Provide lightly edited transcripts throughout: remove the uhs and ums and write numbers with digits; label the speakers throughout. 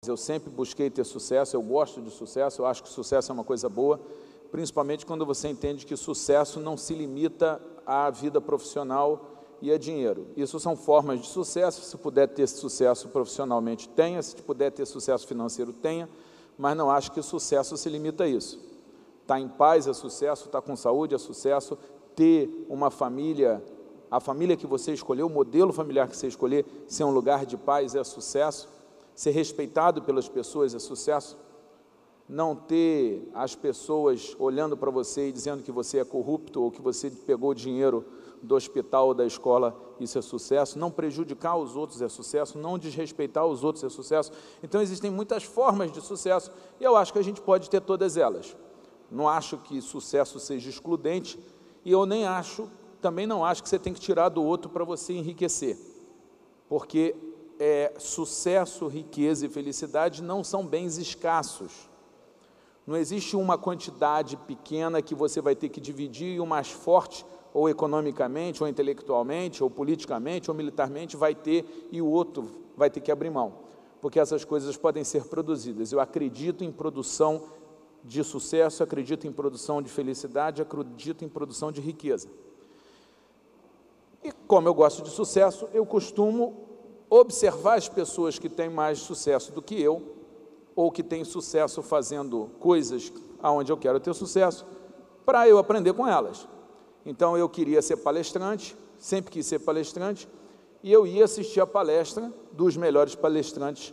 Speaker 1: eu sempre busquei ter sucesso, eu gosto de sucesso, eu acho que sucesso é uma coisa boa, principalmente quando você entende que sucesso não se limita à vida profissional e a dinheiro. Isso são formas de sucesso. Se puder ter sucesso profissionalmente, tenha, se puder ter sucesso financeiro, tenha, mas não acho que o sucesso se limita a isso. Estar em paz é sucesso, estar com saúde é sucesso, ter uma família, a família que você escolheu, o modelo familiar que você escolher, ser um lugar de paz é sucesso, ser respeitado pelas pessoas é sucesso, não ter as pessoas olhando para você e dizendo que você é corrupto ou que você pegou dinheiro do hospital ou da escola, isso é sucesso, não prejudicar os outros é sucesso, não desrespeitar os outros é sucesso. Então existem muitas formas de sucesso e eu acho que a gente pode ter todas elas. Não acho que sucesso seja excludente e eu também não acho que você tem que tirar do outro para você enriquecer, porque sucesso, riqueza e felicidade não são bens escassos. Não existe uma quantidade pequena que você vai ter que dividir e o mais forte, ou economicamente, ou intelectualmente, ou politicamente, ou militarmente, vai ter e o outro vai ter que abrir mão, porque essas coisas podem ser produzidas. Eu acredito em produção de sucesso, acredito em produção de felicidade, acredito em produção de riqueza. E como eu gosto de sucesso, eu costumo observar as pessoas que têm mais sucesso do que eu, ou que têm sucesso fazendo coisas onde eu quero ter sucesso, para eu aprender com elas. Então, eu queria ser palestrante, sempre quis ser palestrante, e eu ia assistir a palestra dos melhores palestrantes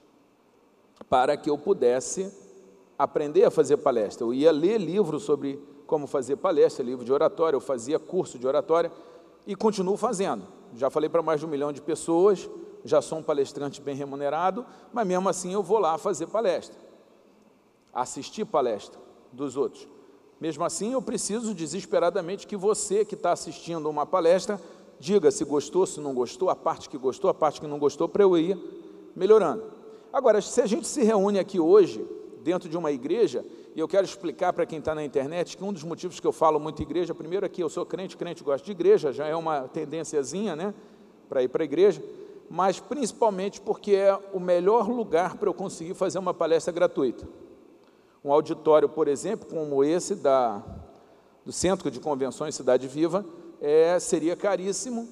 Speaker 1: para que eu pudesse aprender a fazer palestra. Eu ia ler livros sobre como fazer palestra, livro de oratória, eu fazia curso de oratória e continuo fazendo. Já falei para mais de 1 milhão de pessoas, já sou um palestrante bem remunerado, mas mesmo assim eu vou lá fazer palestra, assistir palestra dos outros. Mesmo assim, eu preciso desesperadamente que você que está assistindo uma palestra, diga se gostou, se não gostou, a parte que gostou, a parte que não gostou, para eu ir melhorando. Agora, se a gente se reúne aqui hoje, dentro de uma igreja, e eu quero explicar para quem está na internet, que um dos motivos que eu falo muito igreja, primeiro aqui, eu sou crente gosta de igreja, já é uma tendênciazinha, né, para ir para a igreja, mas principalmente porque é o melhor lugar para eu conseguir fazer uma palestra gratuita. Um auditório, por exemplo, como esse do Centro de Convenções Cidade Viva, seria caríssimo,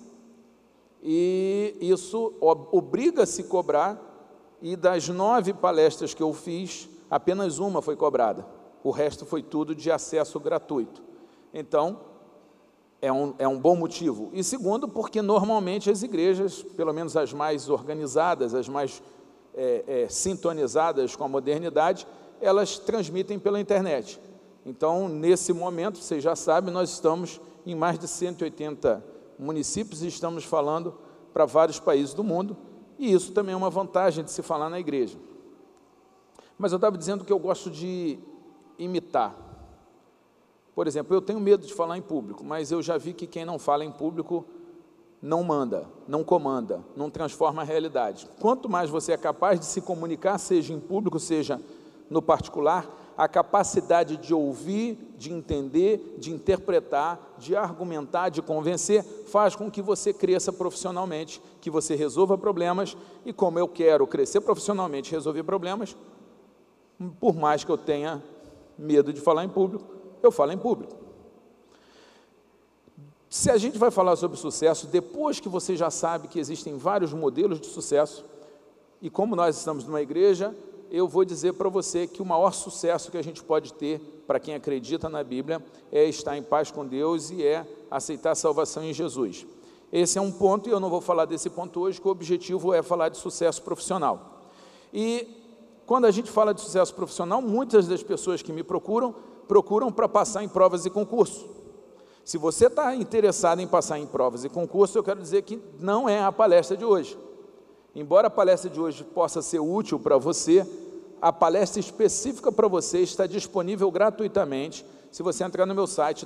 Speaker 1: e isso obriga a se cobrar, e das 9 palestras que eu fiz, apenas uma foi cobrada, o resto foi tudo de acesso gratuito. Então, é um bom motivo. E segundo, porque normalmente as igrejas, pelo menos as mais organizadas, as mais sintonizadas com a modernidade, elas transmitem pela internet. Então, nesse momento, vocês já sabem, nós estamos em mais de 180 municípios e estamos falando para vários países do mundo, e isso também é uma vantagem de se falar na igreja. Mas eu estava dizendo que eu gosto de imitar. Por exemplo, eu tenho medo de falar em público, mas eu já vi que quem não fala em público não manda, não comanda, não transforma a realidade. Quanto mais você é capaz de se comunicar, seja em público, seja no particular, a capacidade de ouvir, de entender, de interpretar, de argumentar, de convencer, faz com que você cresça profissionalmente, que você resolva problemas, e como eu quero crescer profissionalmente e resolver problemas, por mais que eu tenha medo de falar em público, eu falo em público. Se a gente vai falar sobre sucesso, depois que você já sabe que existem vários modelos de sucesso, e como nós estamos numa igreja, eu vou dizer para você que o maior sucesso que a gente pode ter, para quem acredita na Bíblia, é estar em paz com Deus e aceitar a salvação em Jesus. Esse é um ponto, e eu não vou falar desse ponto hoje, que o objetivo é falar de sucesso profissional. E quando a gente fala de sucesso profissional, muitas das pessoas que me procuram para passar em provas e concursos. Se você está interessado em passar em provas e concursos, eu quero dizer que não é a palestra de hoje. Embora a palestra de hoje possa ser útil para você, a palestra específica para você está disponível gratuitamente se você entrar no meu site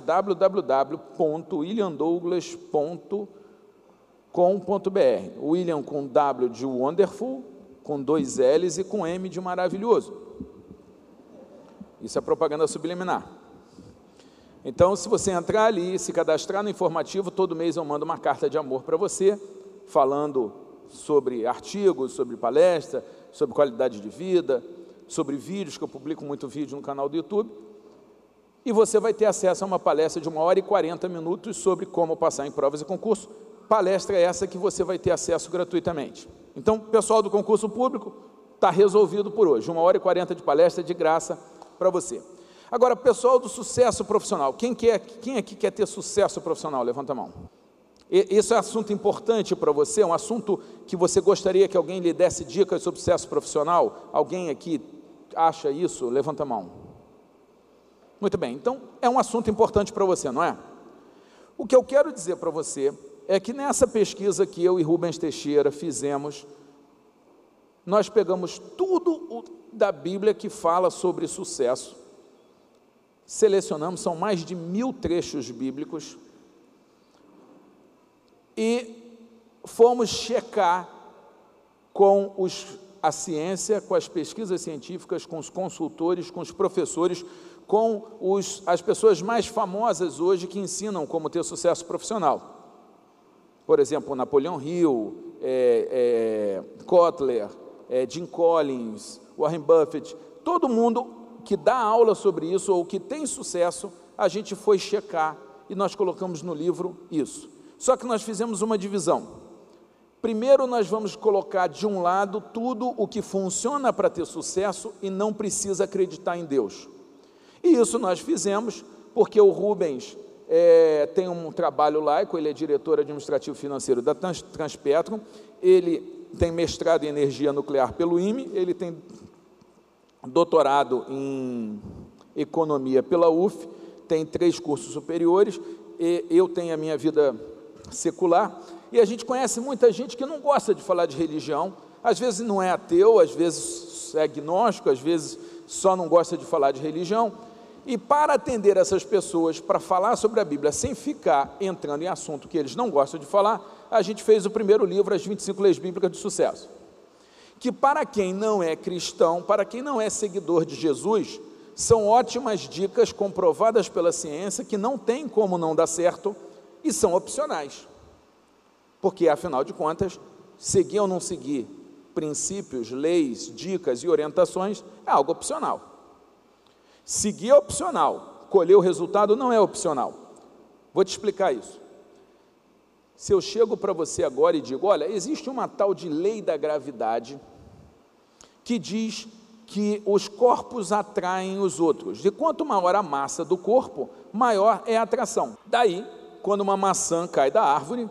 Speaker 1: www.williamdouglas.com.br. William com W de wonderful, com 2 L's e com M de maravilhoso. Isso é propaganda subliminar. Então, se você entrar ali e se cadastrar no informativo, todo mês eu mando uma carta de amor para você, falando sobre artigos, sobre palestra, sobre qualidade de vida, sobre vídeos, que eu publico muito vídeo no canal do YouTube, e você vai ter acesso a uma palestra de 1h40 sobre como passar em provas e concurso. Palestra essa que você vai ter acesso gratuitamente. Então, pessoal do concurso público, está resolvido por hoje, 1h40 de palestra de graça para você. Agora, pessoal do sucesso profissional, quem aqui quer ter sucesso profissional? Levanta a mão. Esse é um assunto importante para você, um assunto que você gostaria que alguém lhe desse dicas sobre sucesso profissional? Alguém aqui acha isso? Levanta a mão. Muito bem, então é um assunto importante para você, não é? O que eu quero dizer para você é que nessa pesquisa que eu e Rubens Teixeira fizemos, nós pegamos tudo da Bíblia que fala sobre sucesso, selecionamos, são mais de 1000 trechos bíblicos, e fomos checar com a ciência, com as pesquisas científicas, com os consultores, com os professores, com as pessoas mais famosas hoje que ensinam como ter sucesso profissional. Por exemplo, Napoleão Hill, Kotler, Jim Collins, Warren Buffett, todo mundo que dá aula sobre isso ou que tem sucesso, a gente foi checar e nós colocamos no livro isso. Só que nós fizemos uma divisão. Primeiro nós vamos colocar de um lado tudo o que funciona para ter sucesso e não precisa acreditar em Deus. E isso nós fizemos porque o Rubens tem um trabalho laico, ele é diretor administrativo financeiro da Transpetro, ele tem mestrado em energia nuclear pelo IME, ele tem doutorado em economia pela UF, tem 3 cursos superiores, e eu tenho a minha vida secular, e a gente conhece muita gente que não gosta de falar de religião, às vezes não é ateu, às vezes é agnóstico, às vezes só não gosta de falar de religião, e para atender essas pessoas, para falar sobre a Bíblia, sem ficar entrando em assunto que eles não gostam de falar, a gente fez o primeiro livro, As 25 Leis Bíblicas de Sucesso, que para quem não é cristão, para quem não é seguidor de Jesus, são ótimas dicas comprovadas pela ciência, que não tem como não dar certo, e são opcionais, porque afinal de contas, seguir ou não seguir princípios, leis, dicas e orientações é algo opcional. Seguir é opcional, colher o resultado não é opcional. Vou te explicar isso. Se eu chego para você agora e digo, olha, existe uma tal de lei da gravidade que diz que os corpos atraem os outros. De quanto maior a massa do corpo, maior é a atração. Daí, quando uma maçã cai da árvore,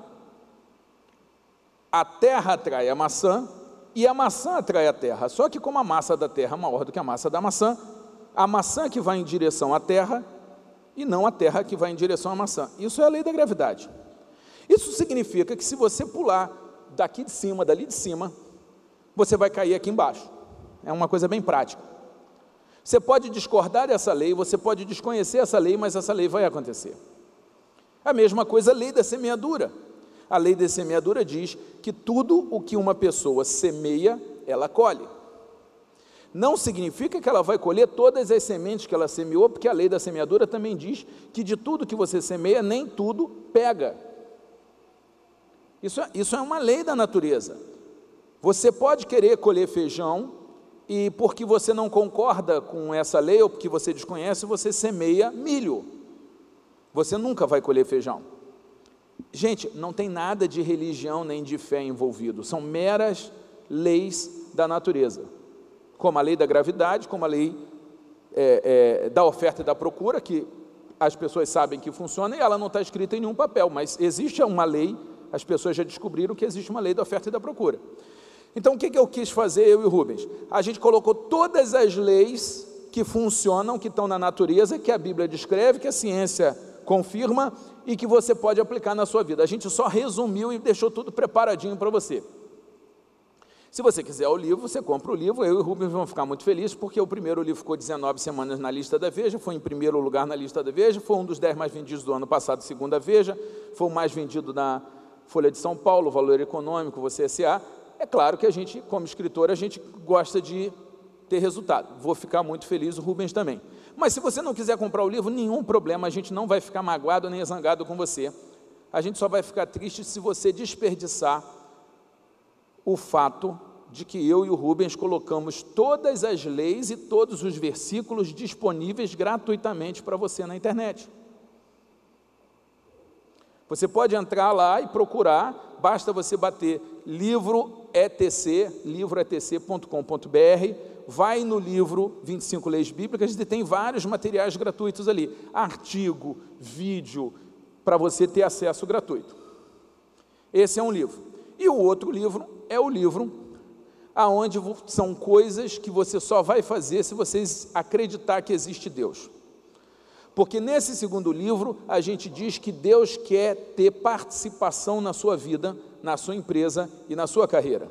Speaker 1: a terra atrai a maçã e a maçã atrai a terra. Só que como a massa da terra é maior do que a massa da maçã que vai em direção à terra e não a terra que vai em direção à maçã. Isso é a lei da gravidade. Isso significa que se você pular daqui de cima, dali de cima, você vai cair aqui embaixo. É uma coisa bem prática. Você pode discordar dessa lei, você pode desconhecer essa lei, mas essa lei vai acontecer. A mesma coisa a lei da semeadura. A lei da semeadura diz que tudo o que uma pessoa semeia, ela colhe. Não significa que ela vai colher todas as sementes que ela semeou, porque a lei da semeadura também diz que de tudo que você semeia, nem tudo pega. Isso é uma lei da natureza. Você pode querer colher feijão, e porque você não concorda com essa lei, ou porque você desconhece, você semeia milho. Você nunca vai colher feijão. Gente, não tem nada de religião nem de fé envolvido, são meras leis da natureza, como a lei da gravidade, como a lei da oferta e da procura, que as pessoas sabem que funciona, e ela não está escrita em nenhum papel, mas existe uma lei, as pessoas já descobriram que existe uma lei da oferta e da procura. Então, o que eu quis fazer, eu e o Rubens? A gente colocou todas as leis que funcionam, que estão na natureza, que a Bíblia descreve, que a ciência confirma e que você pode aplicar na sua vida. A gente só resumiu e deixou tudo preparadinho para você. Se você quiser o livro, você compra o livro, eu e o Rubens vamos ficar muito felizes, porque o primeiro livro ficou 19 semanas na lista da Veja, foi em primeiro lugar na lista da Veja, foi um dos 10 mais vendidos do ano passado, segundo a Veja, foi o mais vendido na Folha de São Paulo, Valor Econômico, Você S.A. É claro que a gente, como escritor, a gente gosta de ter resultado. Vou ficar muito feliz, o Rubens também. Mas se você não quiser comprar o livro, nenhum problema, a gente não vai ficar magoado nem zangado com você. A gente só vai ficar triste se você desperdiçar o fato de que eu e o Rubens colocamos todas as leis e todos os versículos disponíveis gratuitamente para você na internet. Você pode entrar lá e procurar, basta você bater livroetc.com.br, vai no livro 25 Leis Bíblicas e tem vários materiais gratuitos ali, artigo, vídeo, para você ter acesso gratuito. Esse é um livro. E o outro livro é o livro aonde são coisas que você só vai fazer se você acreditar que existe Deus. Porque nesse segundo livro, a gente diz que Deus quer ter participação na sua vida, na sua empresa e na sua carreira.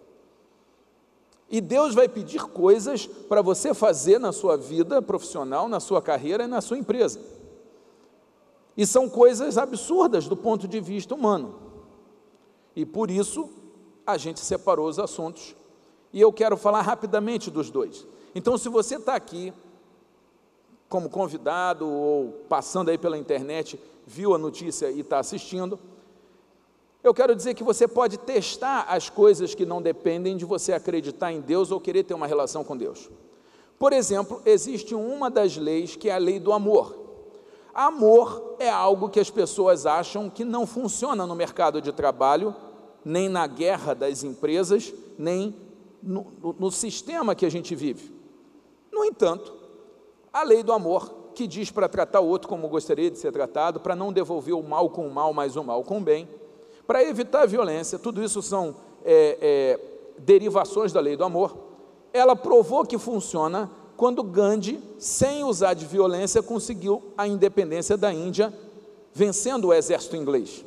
Speaker 1: E Deus vai pedir coisas para você fazer na sua vida profissional, na sua carreira e na sua empresa. E são coisas absurdas do ponto de vista humano. E por isso, a gente separou os assuntos. E eu quero falar rapidamente dos dois. Então, se você está aqui como convidado ou passando aí pela internet, viu a notícia e está assistindo, eu quero dizer que você pode testar as coisas que não dependem de você acreditar em Deus ou querer ter uma relação com Deus. Por exemplo, existe uma das leis que é a lei do amor. Amor é algo que as pessoas acham que não funciona no mercado de trabalho, nem na guerra das empresas, nem no sistema que a gente vive. No entanto, a lei do amor, que diz para tratar o outro como gostaria de ser tratado, para não devolver o mal com o mal, mas o mal com o bem, para evitar a violência, tudo isso são derivações da lei do amor. Ela provou que funciona quando Gandhi, sem usar de violência, conseguiu a independência da Índia, vencendo o exército inglês.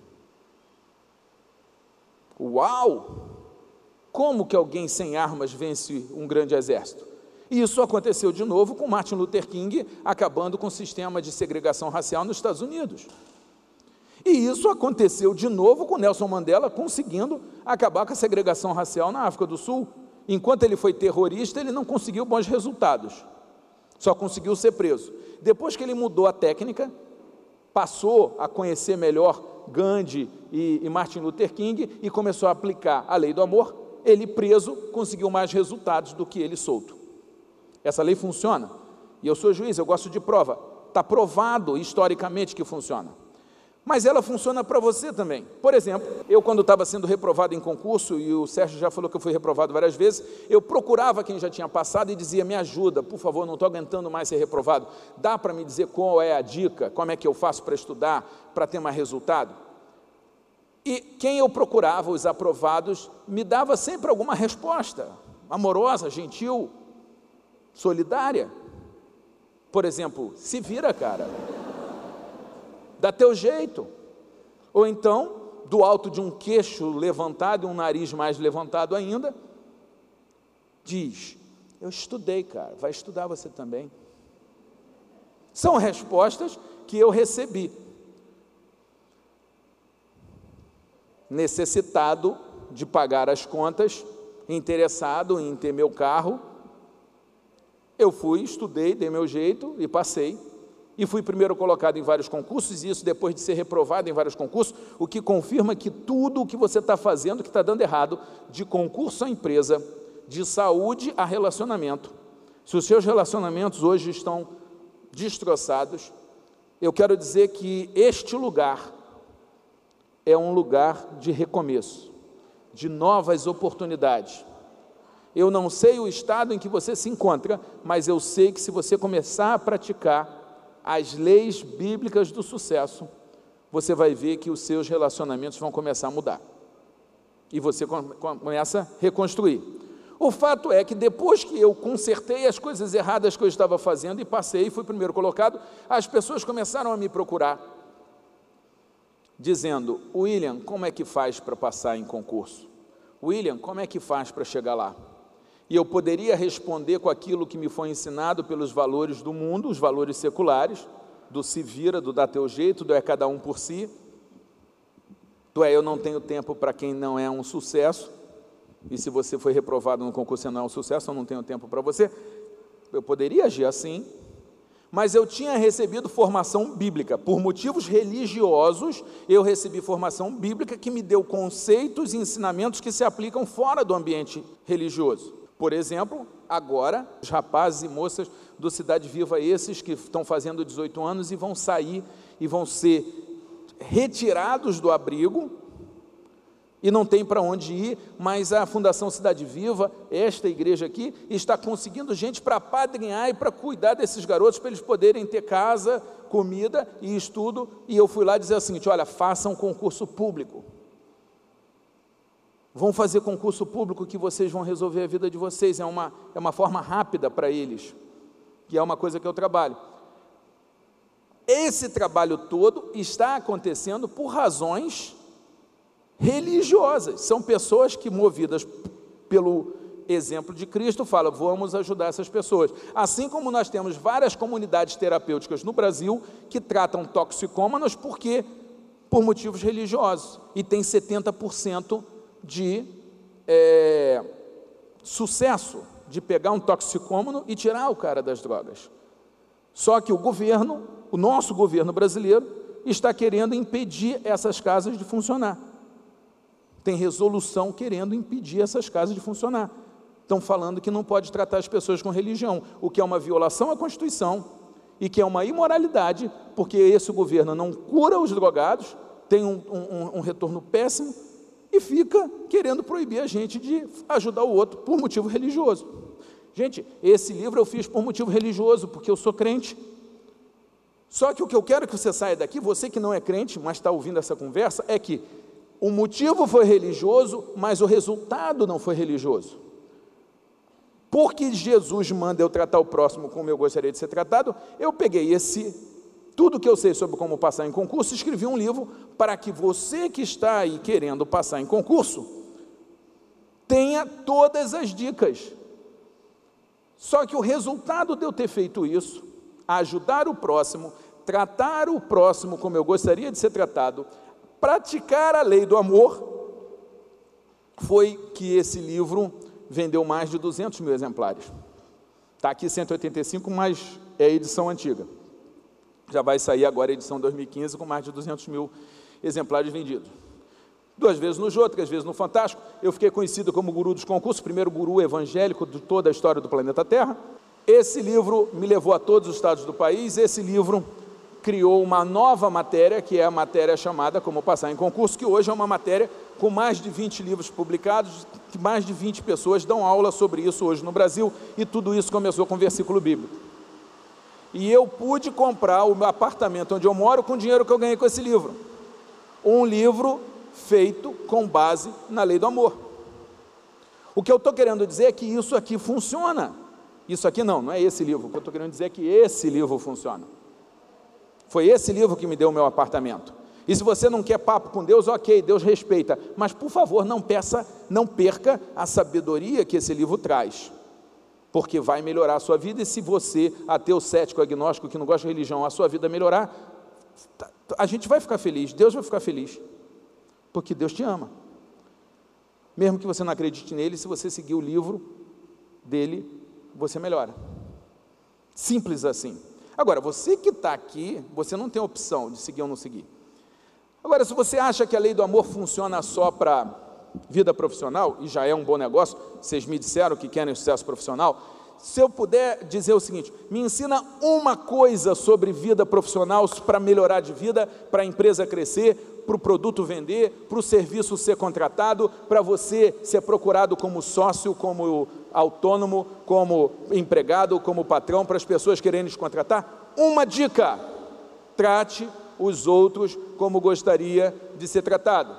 Speaker 1: Uau! Como que alguém sem armas vence um grande exército? E isso aconteceu de novo com Martin Luther King, acabando com o sistema de segregação racial nos Estados Unidos. E isso aconteceu de novo com Nelson Mandela, conseguindo acabar com a segregação racial na África do Sul. Enquanto ele foi terrorista, ele não conseguiu bons resultados, só conseguiu ser preso. Depois que ele mudou a técnica, passou a conhecer melhor Gandhi e Martin Luther King e começou a aplicar a lei do amor, ele preso conseguiu mais resultados do que ele solto. Essa lei funciona, e eu sou juiz, eu gosto de prova, está provado historicamente que funciona, mas ela funciona para você também. Por exemplo, eu quando estava sendo reprovado em concurso, e o Sérgio já falou que eu fui reprovado várias vezes, eu procurava quem já tinha passado e dizia, me ajuda, por favor, não estou aguentando mais ser reprovado, dá para me dizer qual é a dica, como é que eu faço para estudar, para ter mais resultado? E quem eu procurava, os aprovados, me dava sempre alguma resposta, amorosa, gentil, solidária. Por exemplo, se vira, cara, dá teu jeito. Ou então, do alto de um queixo levantado e um nariz mais levantado ainda, diz, eu estudei, cara, vai estudar você também. São respostas que eu recebi. Necessitado de pagar as contas, interessado em ter meu carro, eu fui, estudei, dei meu jeito e passei, e fui primeiro colocado em vários concursos, e isso depois de ser reprovado em vários concursos, o que confirma que tudo o que você está fazendo, que está dando errado, de concurso à empresa, de saúde a relacionamento, se os seus relacionamentos hoje estão destroçados, eu quero dizer que este lugar é um lugar de recomeço, de novas oportunidades. Eu não sei o estado em que você se encontra, mas eu sei que se você começar a praticar as leis bíblicas do sucesso, você vai ver que os seus relacionamentos vão começar a mudar. E você começa a reconstruir. O fato é que depois que eu consertei as coisas erradas que eu estava fazendo e passei e fui primeiro colocado, as pessoas começaram a me procurar, dizendo, William, como é que faz para passar em concurso? William, como é que faz para chegar lá? E eu poderia responder com aquilo que me foi ensinado pelos valores do mundo, os valores seculares, do se vira, do dá teu jeito, do é cada um por si, do é eu não tenho tempo para quem não é um sucesso, e se você foi reprovado no concurso e não é um sucesso, eu não tenho tempo para você. Eu poderia agir assim, Mas eu tinha recebido formação bíblica. Por motivos religiosos, eu recebi formação bíblica que me deu conceitos e ensinamentos que se aplicam fora do ambiente religioso. Por exemplo, agora, os rapazes e moças do Cidade Viva, esses que estão fazendo 18 anos e vão sair e vão ser retirados do abrigo e não tem para onde ir, mas a Fundação Cidade Viva, esta igreja aqui, está conseguindo gente para apadrinhar e para cuidar desses garotos, para eles poderem ter casa, comida e estudo. E eu fui lá dizer o seguinte: olha, façam concurso público, vão fazer concurso público que vocês vão resolver a vida de vocês, é uma forma rápida para eles, que é uma coisa que eu trabalho. Esse trabalho todo está acontecendo por razões religiosas. São pessoas que, movidas pelo exemplo de Cristo, falam: vamos ajudar essas pessoas. Assim como nós temos várias comunidades terapêuticas no Brasil que tratam toxicômanos por motivos religiosos, e tem 70% de sucesso de pegar um toxicômano e tirar o cara das drogas. Só que o nosso governo brasileiro está querendo impedir essas casas de funcionar. Tem resolução querendo impedir essas casas de funcionar. Estão falando que não pode tratar as pessoas com religião, o que é uma violação à Constituição e que é uma imoralidade, porque esse governo não cura os drogados, tem um retorno péssimo e fica querendo proibir a gente de ajudar o outro por motivo religioso. Gente, esse livro eu fiz por motivo religioso, porque eu sou crente. Só que o que eu quero que você saia daqui, você que não é crente, mas está ouvindo essa conversa, é que o motivo foi religioso, mas o resultado não foi religioso. Porque Jesus manda eu tratar o próximo como eu gostaria de ser tratado, eu peguei tudo que eu sei sobre como passar em concurso, escrevi um livro para que você que está aí querendo passar em concurso, tenha todas as dicas. Só que o resultado de eu ter feito isso, ajudar o próximo, tratar o próximo como eu gostaria de ser tratado, praticar a lei do amor, foi que esse livro vendeu mais de 200 mil exemplares. Está aqui 185, mas é a edição antiga. Já vai sair agora a edição 2015 com mais de 200 mil exemplares vendidos. 2 vezes no Jô, 3 vezes no Fantástico. Eu fiquei conhecido como guru dos concursos, primeiro guru evangélico de toda a história do planeta Terra. Esse livro me levou a todos os estados do país. Esse livro criou uma nova matéria, que é a matéria chamada Como Passar em Concurso, que hoje é uma matéria com mais de 20 livros publicados, que mais de 20 pessoas dão aula sobre isso hoje no Brasil, e tudo isso começou com versículo bíblico. E eu pude comprar o meu apartamento onde eu moro com o dinheiro que eu ganhei com esse livro. Um livro feito com base na lei do amor. O que eu estou querendo dizer é que isso aqui funciona. Isso aqui não é esse livro. O que eu estou querendo dizer é que esse livro funciona. Foi esse livro que me deu o meu apartamento. E se você não quer papo com Deus, ok, Deus respeita. Mas, por favor, não perca a sabedoria que esse livro traz. Porque vai melhorar a sua vida, e se você, ateu, cético, agnóstico, que não gosta de religião, a sua vida melhorar, a gente vai ficar feliz, Deus vai ficar feliz. Porque Deus te ama. Mesmo que você não acredite nele, se você seguir o livro dele, você melhora. Simples assim. Agora, você que está aqui, você não tem opção de seguir ou não seguir. Agora, se você acha que a lei do amor funciona só para vida profissional, e já é um bom negócio, vocês me disseram que querem sucesso profissional, se eu puder dizer o seguinte: me ensina uma coisa sobre vida profissional para melhorar de vida, para a empresa crescer, para o produto vender, para o serviço ser contratado, para você ser procurado como sócio, como autônomo, como empregado, como patrão, para as pessoas quererem te contratar. Uma dica: trate os outros como gostaria de ser tratado.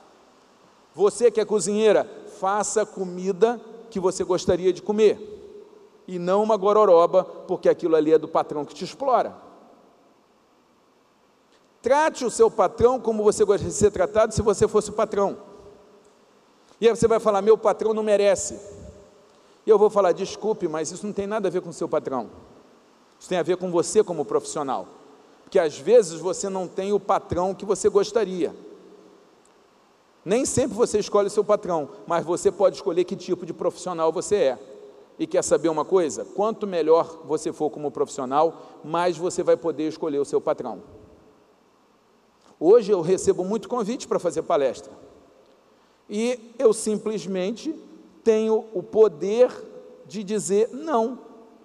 Speaker 1: Você que é cozinheira, faça comida que você gostaria de comer, e não uma gororoba, porque aquilo ali é do patrão que te explora. Trate o seu patrão como você gostaria de ser tratado se você fosse o patrão. E aí você vai falar: meu patrão não merece. E eu vou falar: desculpe, mas isso não tem nada a ver com o seu patrão. Isso tem a ver com você como profissional. Porque às vezes você não tem o patrão que você gostaria. Nem sempre você escolhe o seu patrão, mas você pode escolher que tipo de profissional você é. E quer saber uma coisa? Quanto melhor você for como profissional, mais você vai poder escolher o seu patrão. Hoje eu recebo muito convite para fazer palestra. E eu simplesmente tenho o poder de dizer não.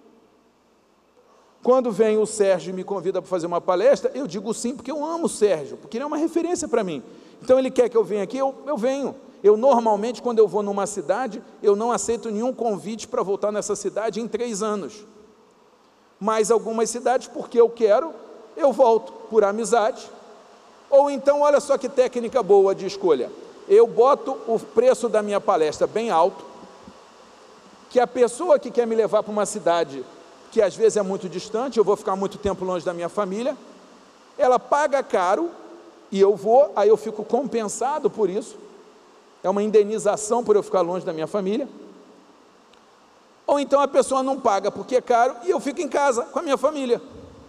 Speaker 1: Quando vem o Sérgio e me convida para fazer uma palestra, eu digo sim, porque eu amo o Sérgio, porque ele é uma referência para mim. Então ele quer que eu venha aqui, eu venho. Eu normalmente, quando eu vou numa cidade, eu não aceito nenhum convite para voltar nessa cidade em 3 anos. Mas algumas cidades, porque eu quero, eu volto por amizade. Ou então, olha só que técnica boa de escolha. Eu boto o preço da minha palestra bem alto, que a pessoa que quer me levar para uma cidade que às vezes é muito distante, eu vou ficar muito tempo longe da minha família, ela paga caro e eu vou, aí eu fico compensado por isso, é uma indenização por eu ficar longe da minha família. Ou então a pessoa não paga porque é caro e eu fico em casa com a minha família.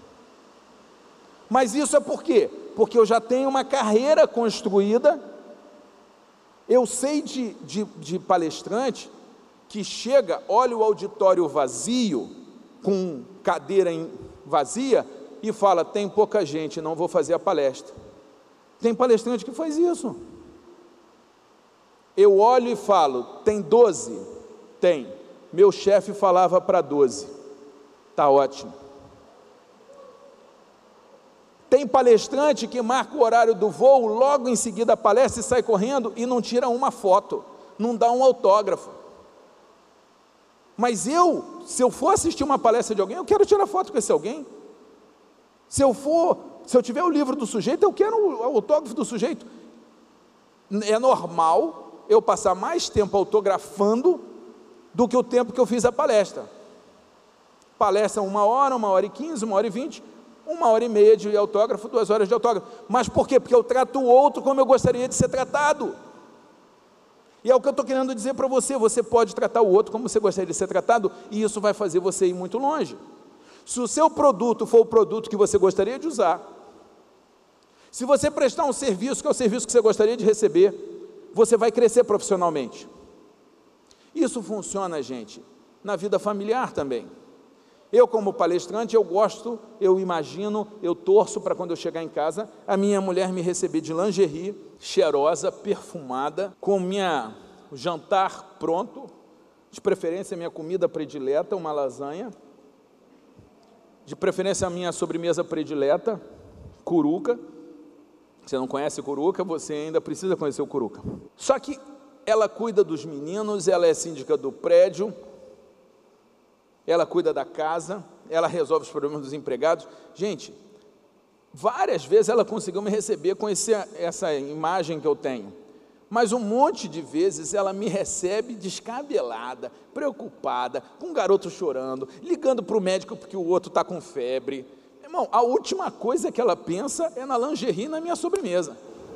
Speaker 1: Mas isso é por quê? Porque eu já tenho uma carreira construída. Eu sei de palestrante que chega, olha o auditório vazio, com cadeira vazia, e fala, tem pouca gente, não vou fazer a palestra. Tem palestrante que faz isso. Eu olho e falo, tem 12? Tem. Meu chefe falava para 12. Está ótimo. Tem palestrante que marca o horário do voo, logo em seguida a palestra e sai correndo e não tira uma foto, não dá um autógrafo. Mas se eu for assistir uma palestra de alguém, eu quero tirar foto com esse alguém. Se eu tiver o livro do sujeito, eu quero o autógrafo do sujeito. É normal eu passar mais tempo autografando do que o tempo que eu fiz a palestra. Palestra 1 hora, 1h15, 1h20, 1h30 de autógrafo, 2 horas de autógrafo. Mas por quê? Porque eu trato o outro como eu gostaria de ser tratado. E é o que eu estou querendo dizer para você, você pode tratar o outro como você gostaria de ser tratado, e isso vai fazer você ir muito longe. Se o seu produto for o produto que você gostaria de usar, se você prestar um serviço que é o serviço que você gostaria de receber, você vai crescer profissionalmente. Isso funciona, gente, na vida familiar também. Eu, como palestrante, eu imagino, eu torço para quando eu chegar em casa, a minha mulher me receber de lingerie, cheirosa, perfumada, com o jantar pronto, de preferência a minha comida predileta, uma lasanha, de preferência a minha sobremesa predileta, curuca. Você não conhece curuca, você ainda precisa conhecer o curuca. Só que ela cuida dos meninos, ela é síndica do prédio, ela cuida da casa, ela resolve os problemas dos empregados. Gente, várias vezes ela conseguiu me receber com essa imagem que eu tenho, mas um monte de vezes ela me recebe descabelada, preocupada, com um garoto chorando, ligando para o médico porque o outro está com febre. Irmão, a última coisa que ela pensa é na lingerie e na minha sobremesa.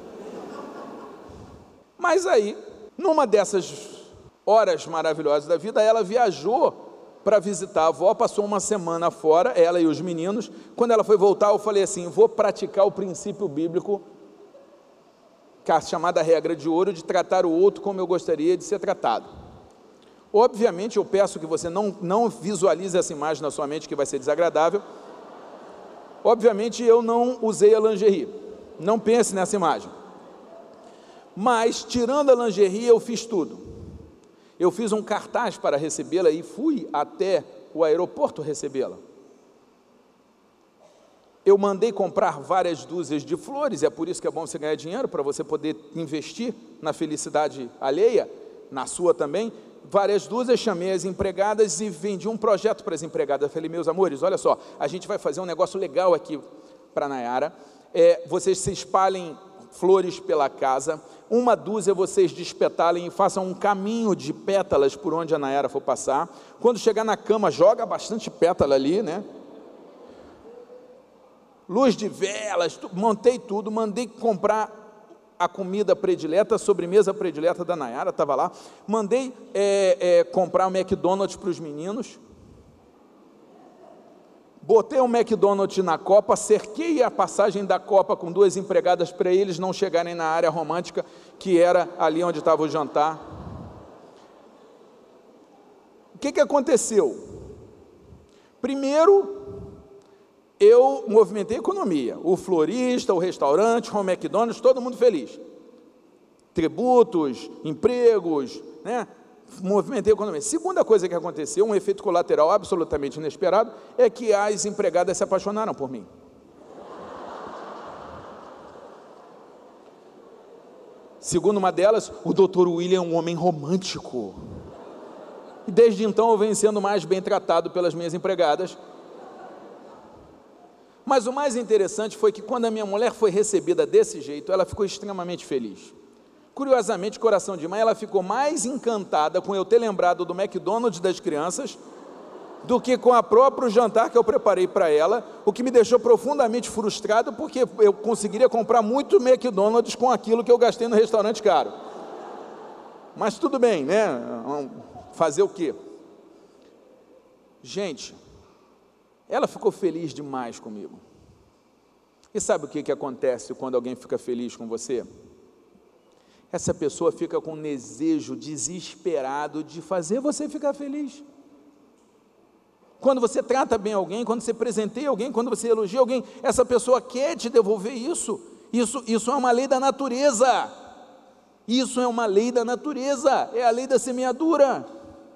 Speaker 1: Mas aí, numa dessas horas maravilhosas da vida, ela viajou para visitar a avó, passou uma semana fora, ela e os meninos. Quando ela foi voltar, eu falei assim, vou praticar o princípio bíblico, que é a chamada regra de ouro, de tratar o outro como eu gostaria de ser tratado. Obviamente, eu peço que você não visualize essa imagem na sua mente, que vai ser desagradável. Obviamente, eu não usei a lingerie, não pense nessa imagem. Mas, tirando a lingerie, eu fiz tudo. Eu fiz um cartaz para recebê-la e fui até o aeroporto recebê-la. Eu mandei comprar várias dúzias de flores, é por isso que é bom você ganhar dinheiro, para você poder investir na felicidade alheia, na sua também. Várias dúzias, chamei as empregadas e vendi um projeto para as empregadas. Eu falei, meus amores, olha só, a gente vai fazer um negócio legal aqui para a Nayara, vocês se espalhem flores pela casa, 1 dúzia vocês despetalem e façam um caminho de pétalas por onde a Nayara for passar. Quando chegar na cama, joga bastante pétala ali, né? Luz de velas, montei tudo, mandei comprar a comida predileta, a sobremesa predileta da Nayara, estava lá. Mandei comprar um McDonald's para os meninos. Botei um McDonald's na copa, cerquei a passagem da copa com 2 empregadas para eles não chegarem na área romântica, que era ali onde estava o jantar. que aconteceu? Primeiro, eu movimentei a economia, o florista, o restaurante, o McDonald's, todo mundo feliz. Tributos, empregos, né? Movimentei a economia. Segunda coisa que aconteceu, um efeito colateral absolutamente inesperado, é que as empregadas se apaixonaram por mim. Segundo uma delas, o Dr. William é um homem romântico. E desde então eu venho sendo mais bem tratado pelas minhas empregadas. Mas o mais interessante foi que quando a minha mulher foi recebida desse jeito, ela ficou extremamente feliz. Curiosamente, coração de mãe, ela ficou mais encantada com eu ter lembrado do McDonald's das crianças do que com o próprio jantar que eu preparei para ela, o que me deixou profundamente frustrado, porque eu conseguiria comprar muito McDonald's com aquilo que eu gastei no restaurante caro. Mas tudo bem, né? Fazer o quê? Gente, ela ficou feliz demais comigo. E sabe o que acontece quando alguém fica feliz com você? Essa pessoa fica com um desejo desesperado de fazer você ficar feliz. Quando você trata bem alguém, quando você presenteia alguém, quando você elogia alguém, essa pessoa quer te devolver isso. Isso é uma lei da natureza. Isso é uma lei da natureza, é a lei da semeadura.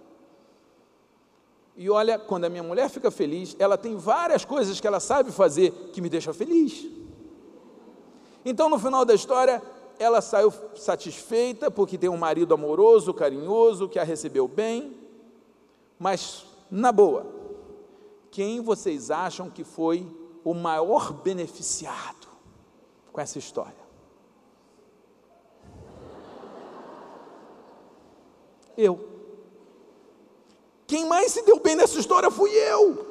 Speaker 1: E olha, quando a minha mulher fica feliz, ela tem várias coisas que ela sabe fazer que me deixam feliz. Então, no final da história, ela saiu satisfeita porque tem um marido amoroso, carinhoso, que a recebeu bem. Mas, na boa, quem vocês acham que foi o maior beneficiado com essa história? Eu. Quem mais se deu bem nessa história fui eu.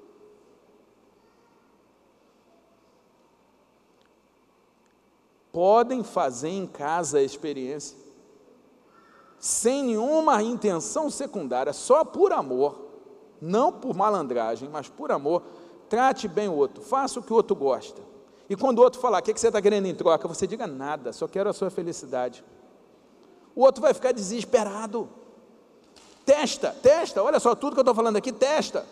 Speaker 1: Podem fazer em casa a experiência, sem nenhuma intenção secundária, só por amor, não por malandragem, mas por amor. Trate bem o outro, faça o que o outro gosta, e quando o outro falar, o que você está querendo em troca, você diga nada, só quero a sua felicidade. O outro vai ficar desesperado. Testa, olha só, tudo que eu estou falando aqui, testa.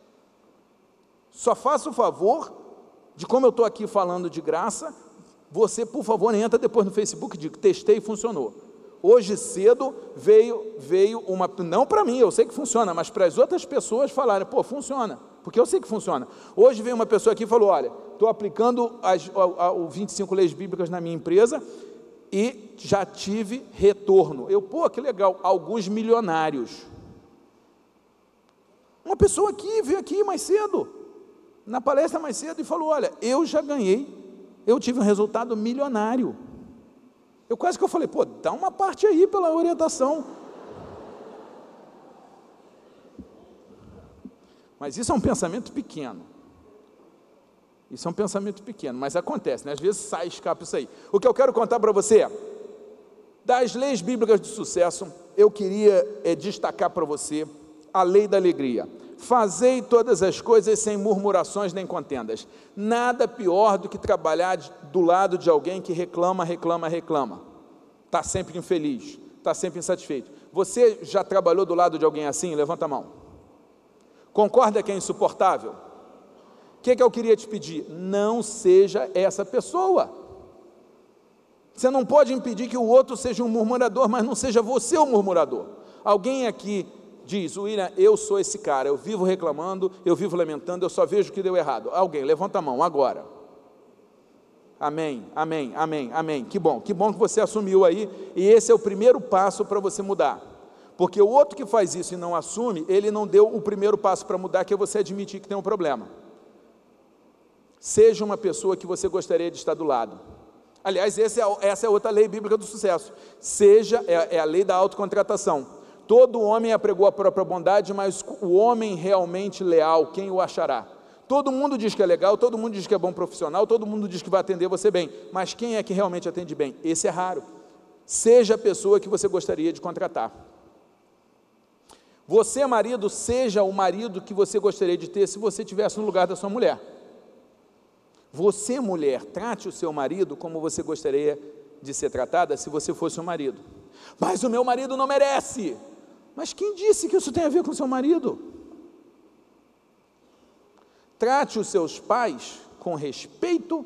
Speaker 1: Só faça o favor de, como eu estou aqui falando de graça, você, por favor, entra depois no Facebook e diga, testei e funcionou. Hoje cedo veio uma, não para mim, eu sei que funciona, mas para as outras pessoas falarem, pô, funciona, porque eu sei que funciona. Hoje veio uma pessoa aqui e falou, olha, estou aplicando as 25 leis bíblicas na minha empresa e já tive retorno. Pô, que legal, alguns milionários. Uma pessoa aqui, veio aqui mais cedo, na palestra mais cedo, e falou, olha, eu já ganhei, eu tive um resultado milionário. Eu quase que eu falei, pô, dá uma parte aí pela orientação. Mas isso é um pensamento pequeno. Isso é um pensamento pequeno, mas acontece, né? Às vezes escapa isso aí. O que eu quero contar para você é, das leis bíblicas de sucesso, eu queria destacar para você a lei da alegria. Fazei todas as coisas sem murmurações nem contendas. Nada pior do que trabalhar do lado de alguém que reclama. Está sempre infeliz, está sempre insatisfeito. Você já trabalhou do lado de alguém assim? Levanta a mão. Concorda que é insuportável? O que eu queria te pedir? Não seja essa pessoa. Você não pode impedir que o outro seja um murmurador, mas não seja você o murmurador. Alguém aqui diz, William, eu sou esse cara, eu vivo reclamando, eu vivo lamentando, eu só vejo o que deu errado. Alguém, levanta a mão, agora. Amém. Que bom que você assumiu aí, e esse é o primeiro passo para você mudar. Porque o outro que faz isso e não assume, ele não deu o primeiro passo para mudar, que é você admitir que tem um problema. Seja uma pessoa que você gostaria de estar do lado. Aliás, essa é outra lei bíblica do sucesso. É a lei da autocontratação. Todo homem apregou a própria bondade, mas o homem realmente leal, quem o achará? Todo mundo diz que é legal, todo mundo diz que é bom profissional, todo mundo diz que vai atender você bem, mas quem é que realmente atende bem? Esse é raro. Seja a pessoa que você gostaria de contratar. Você, marido, seja o marido que você gostaria de ter se você estivesse no lugar da sua mulher. Você, mulher, trate o seu marido como você gostaria de ser tratada se você fosse um marido. Mas o meu marido não merece. Mas quem disse que isso tem a ver com seu marido? Trate os seus pais com respeito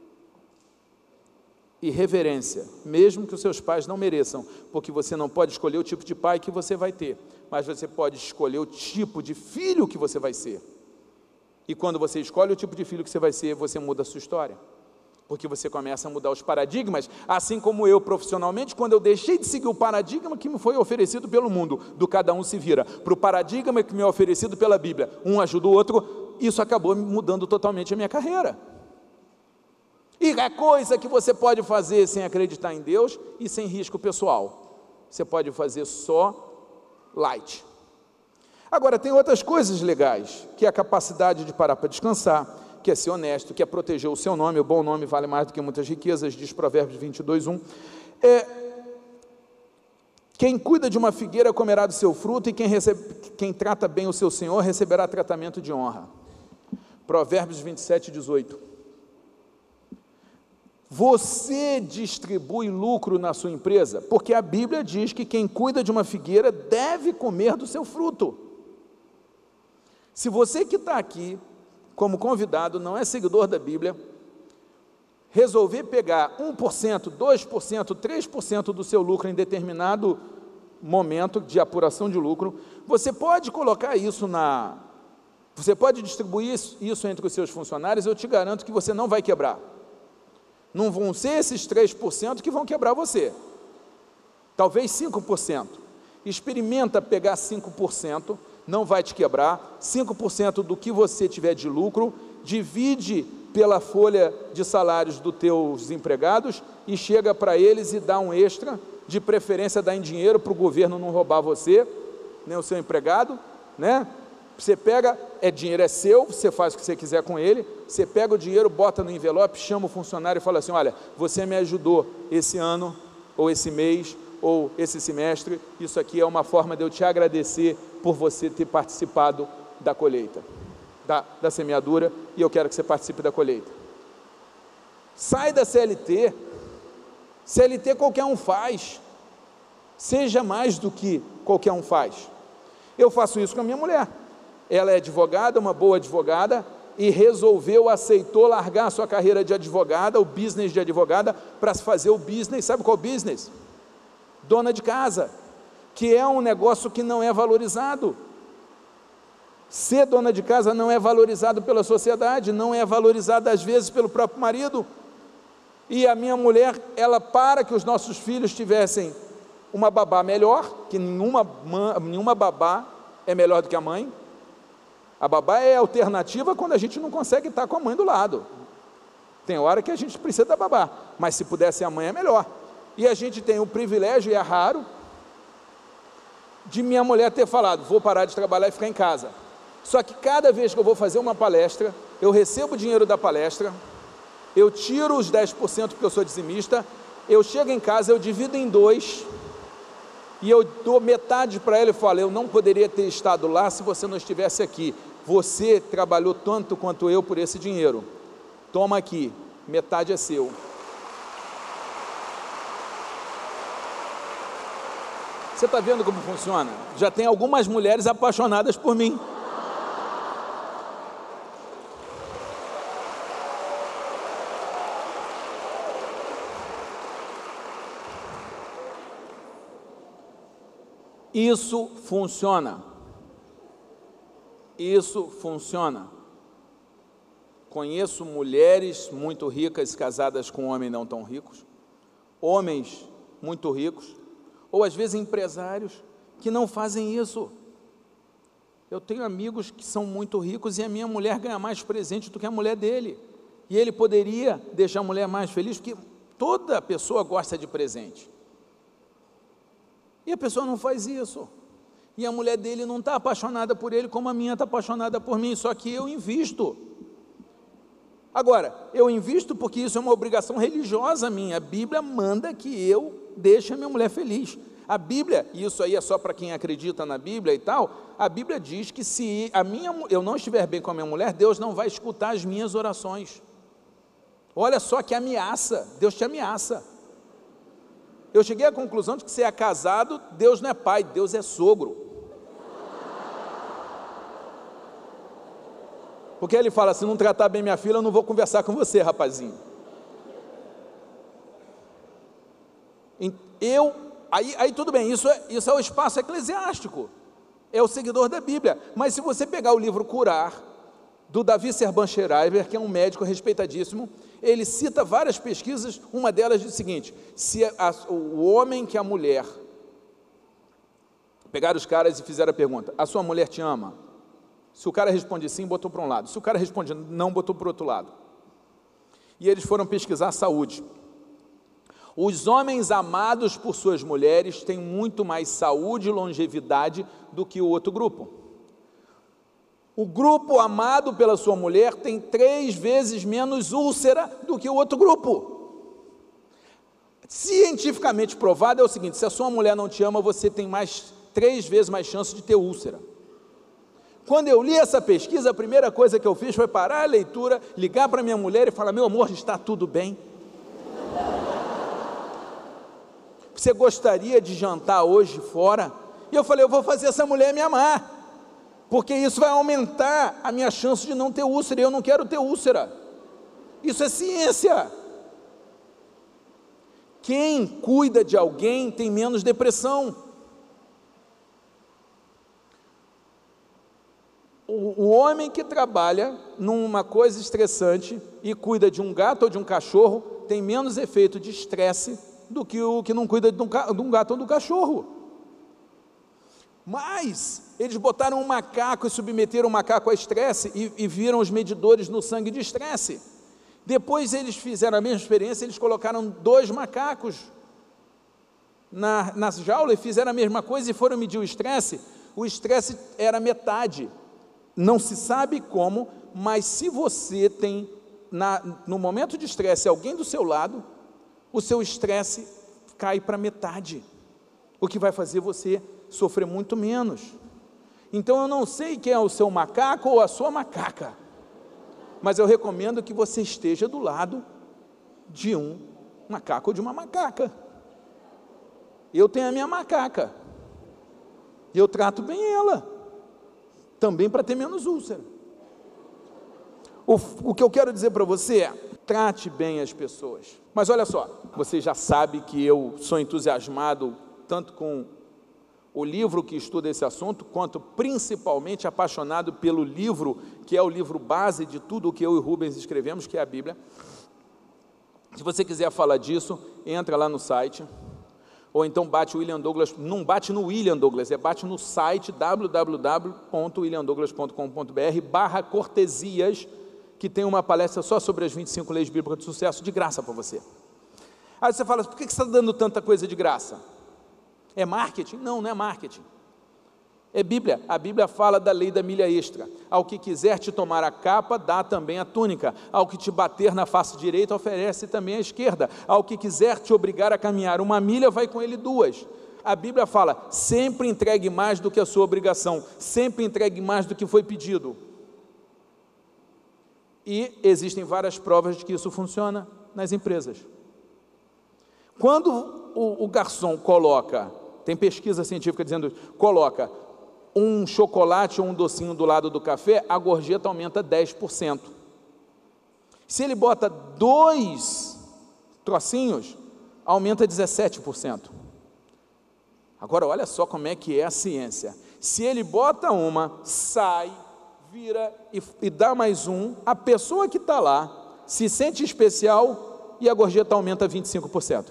Speaker 1: e reverência, mesmo que os seus pais não mereçam, porque você não pode escolher o tipo de pai que você vai ter, mas você pode escolher o tipo de filho que você vai ser. E quando você escolhe o tipo de filho que você vai ser, você muda a sua história, porque você começa a mudar os paradigmas, assim como eu profissionalmente, quando eu deixei de seguir o paradigma que me foi oferecido pelo mundo, do cada um se vira, para o paradigma que me é oferecido pela Bíblia, um ajuda o outro, isso acabou mudando totalmente a minha carreira. E é coisa que você pode fazer sem acreditar em Deus e sem risco pessoal, você pode fazer só light. Agora, tem outras coisas legais, que é a capacidade de parar para descansar, que é ser honesto, que é proteger o seu nome, o bom nome vale mais do que muitas riquezas, diz Provérbios 22:1. Quem cuida de uma figueira comerá do seu fruto, e quem trata bem o seu senhor receberá tratamento de honra. Provérbios 27:18. Você distribui lucro na sua empresa, porque a Bíblia diz que quem cuida de uma figueira deve comer do seu fruto. Se você que está aqui como convidado, não é seguidor da Bíblia, resolver pegar 1%, 2%, 3% do seu lucro em determinado momento de apuração de lucro, você pode colocar isso você pode distribuir isso entre os seus funcionários, eu te garanto que você não vai quebrar. Não vão ser esses 3% que vão quebrar você, talvez 5%, experimenta pegar 5%, não vai te quebrar, 5% do que você tiver de lucro, divide pela folha de salários dos teus empregados, e chega para eles e dá um extra, de preferência dá em dinheiro para o governo não roubar você, nem o seu empregado, né? Você pega, dinheiro é seu, você faz o que você quiser com ele, você pega o dinheiro, bota no envelope, chama o funcionário e fala assim, olha, você me ajudou esse ano, ou esse mês, ou esse semestre, isso aqui é uma forma de eu te agradecer por você ter participado da colheita, da semeadura, e eu quero que você participe da colheita. Sai da CLT, CLT qualquer um faz, seja mais do que qualquer um faz. Eu faço isso com a minha mulher, ela é advogada, uma boa advogada, e aceitou largar a sua carreira de advogada, o business de advogada, para fazer o business, sabe qual business? Dona de casa, que é um negócio que não é valorizado. Ser dona de casa não é valorizado pela sociedade, não é valorizado às vezes pelo próprio marido. E a minha mulher, ela, para que os nossos filhos tivessem uma babá melhor, que nenhuma babá é melhor do que a mãe. A babá é alternativa quando a gente não consegue estar com a mãe do lado. Tem hora que a gente precisa da babá, mas se pudesse a mãe é melhor. E a gente tem o privilégio, e é raro, de minha mulher ter falado, vou parar de trabalhar e ficar em casa. Só que cada vez que eu vou fazer uma palestra, eu recebo o dinheiro da palestra, eu tiro os 10% porque eu sou dizimista, eu chego em casa, eu divido em 2, e eu dou metade para ela e falo, eu não poderia ter estado lá se você não estivesse aqui. Você trabalhou tanto quanto eu por esse dinheiro. Toma aqui, metade é seu. Você está vendo como funciona? Já tem algumas mulheres apaixonadas por mim. Isso funciona. Isso funciona. Conheço mulheres muito ricas casadas com homens não tão ricos, homens muito ricos, ou às vezes empresários que não fazem isso. Eu tenho amigos que são muito ricos e a minha mulher ganha mais presente do que a mulher dele, e ele poderia deixar a mulher mais feliz, porque toda pessoa gosta de presente, e a pessoa não faz isso, e a mulher dele não está apaixonada por ele como a minha está apaixonada por mim, só que eu invisto. Agora, eu invisto porque isso é uma obrigação religiosa minha. A Bíblia manda que eu deixe a minha mulher feliz. A Bíblia, e isso aí é só para quem acredita na Bíblia e tal, a Bíblia diz que se eu não estiver bem com a minha mulher, Deus não vai escutar as minhas orações. Olha só que ameaça, Deus te ameaça. Eu cheguei à conclusão de que se é casado, Deus não é pai, Deus é sogro. Porque ele fala, se não tratar bem minha filha, eu não vou conversar com você, rapazinho. Aí tudo bem, isso é o espaço eclesiástico, é o seguidor da Bíblia. Mas se você pegar o livro Curar, do Davi Serban-Schreiber, que é um médico respeitadíssimo, ele cita várias pesquisas, uma delas diz o seguinte: se o homem que a mulher, pegaram os caras e fizeram a pergunta, a sua mulher te ama? Se o cara responde sim, botou para um lado, se o cara responde não, botou para o outro lado. E eles foram pesquisar a saúde. Os homens amados por suas mulheres têm muito mais saúde e longevidade do que o outro grupo. O grupo amado pela sua mulher tem 3 vezes menos úlcera do que o outro grupo. Cientificamente provado é o seguinte: se a sua mulher não te ama, você tem 3 vezes mais chance de ter úlcera. Quando eu li essa pesquisa, a primeira coisa que eu fiz foi parar a leitura, ligar para minha mulher e falar: meu amor, está tudo bem? Você gostaria de jantar hoje fora? E eu falei: eu vou fazer essa mulher me amar, porque isso vai aumentar a minha chance de não ter úlcera, e eu não quero ter úlcera. Isso é ciência. Quem cuida de alguém tem menos depressão. O homem que trabalha numa coisa estressante e cuida de um gato ou de um cachorro tem menos efeito de estresse do que o que não cuida de um gato ou de um cachorro. Mas eles botaram um macaco e submeteram o macaco a estresse e viram os medidores no sangue de estresse. Depois eles fizeram a mesma experiência, eles colocaram 2 macacos na jaula e fizeram a mesma coisa e foram medir o estresse era metade. Não se sabe como, mas se você tem, no momento de estresse, alguém do seu lado, o seu estresse cai para metade, o que vai fazer você sofrer muito menos. Então eu não sei quem é o seu macaco ou a sua macaca, mas eu recomendo que você esteja do lado de um macaco ou de uma macaca. Eu tenho a minha macaca, e eu trato bem ela, também para ter menos úlcera. O que eu quero dizer para você é: trate bem as pessoas. Mas olha só, você já sabe que eu sou entusiasmado tanto com o livro que estuda esse assunto, quanto principalmente apaixonado pelo livro, que é o livro base de tudo o que eu e Rubens escrevemos, que é a Bíblia. Se você quiser falar disso, entra lá no site, ou então bate o William Douglas, não bate no William Douglas, bate no site www.williamdouglas.com.br/cortesias, que tem uma palestra só sobre as 25 leis bíblicas de sucesso, de graça para você. Aí você fala: por que você está dando tanta coisa de graça? É marketing? Não, não é marketing. É Bíblia. A Bíblia fala da lei da milha extra. Ao que quiser te tomar a capa, dá também a túnica. Ao que te bater na face direita, oferece também a esquerda. Ao que quiser te obrigar a caminhar 1 milha, vai com ele 2. A Bíblia fala: sempre entregue mais do que a sua obrigação, sempre entregue mais do que foi pedido. E existem várias provas de que isso funciona nas empresas. Quando o garçom coloca, tem pesquisa científica dizendo isso, coloca um chocolate ou um docinho do lado do café, a gorjeta aumenta 10%. Se ele bota 2 trocinhos, aumenta 17%. Agora olha só como é que é a ciência. Se ele bota uma, sai, vira e dá mais um, a pessoa que está lá se sente especial e a gorjeta aumenta 25%.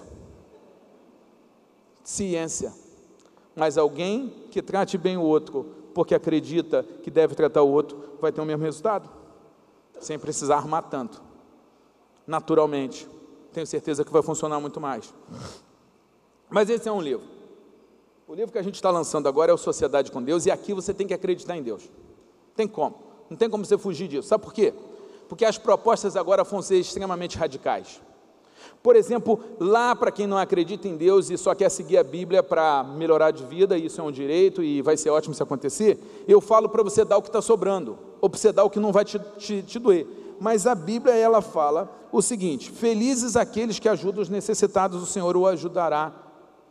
Speaker 1: Ciência. Mas alguém que trate bem o outro, porque acredita que deve tratar o outro, vai ter o mesmo resultado, sem precisar armar tanto. Naturalmente, tenho certeza que vai funcionar muito mais. Mas esse é um livro. O livro que a gente está lançando agora é o Sociedade com Deus, e aqui você tem que acreditar em Deus. Tem como. Não tem como você fugir disso. Sabe por quê? Porque as propostas agora vão ser extremamente radicais. Por exemplo, lá para quem não acredita em Deus e só quer seguir a Bíblia para melhorar de vida, isso é um direito e vai ser ótimo se acontecer, eu falo para você dar o que está sobrando, ou para você dar o que não vai te doer. Mas a Bíblia, ela fala o seguinte: felizes aqueles que ajudam os necessitados, o Senhor o ajudará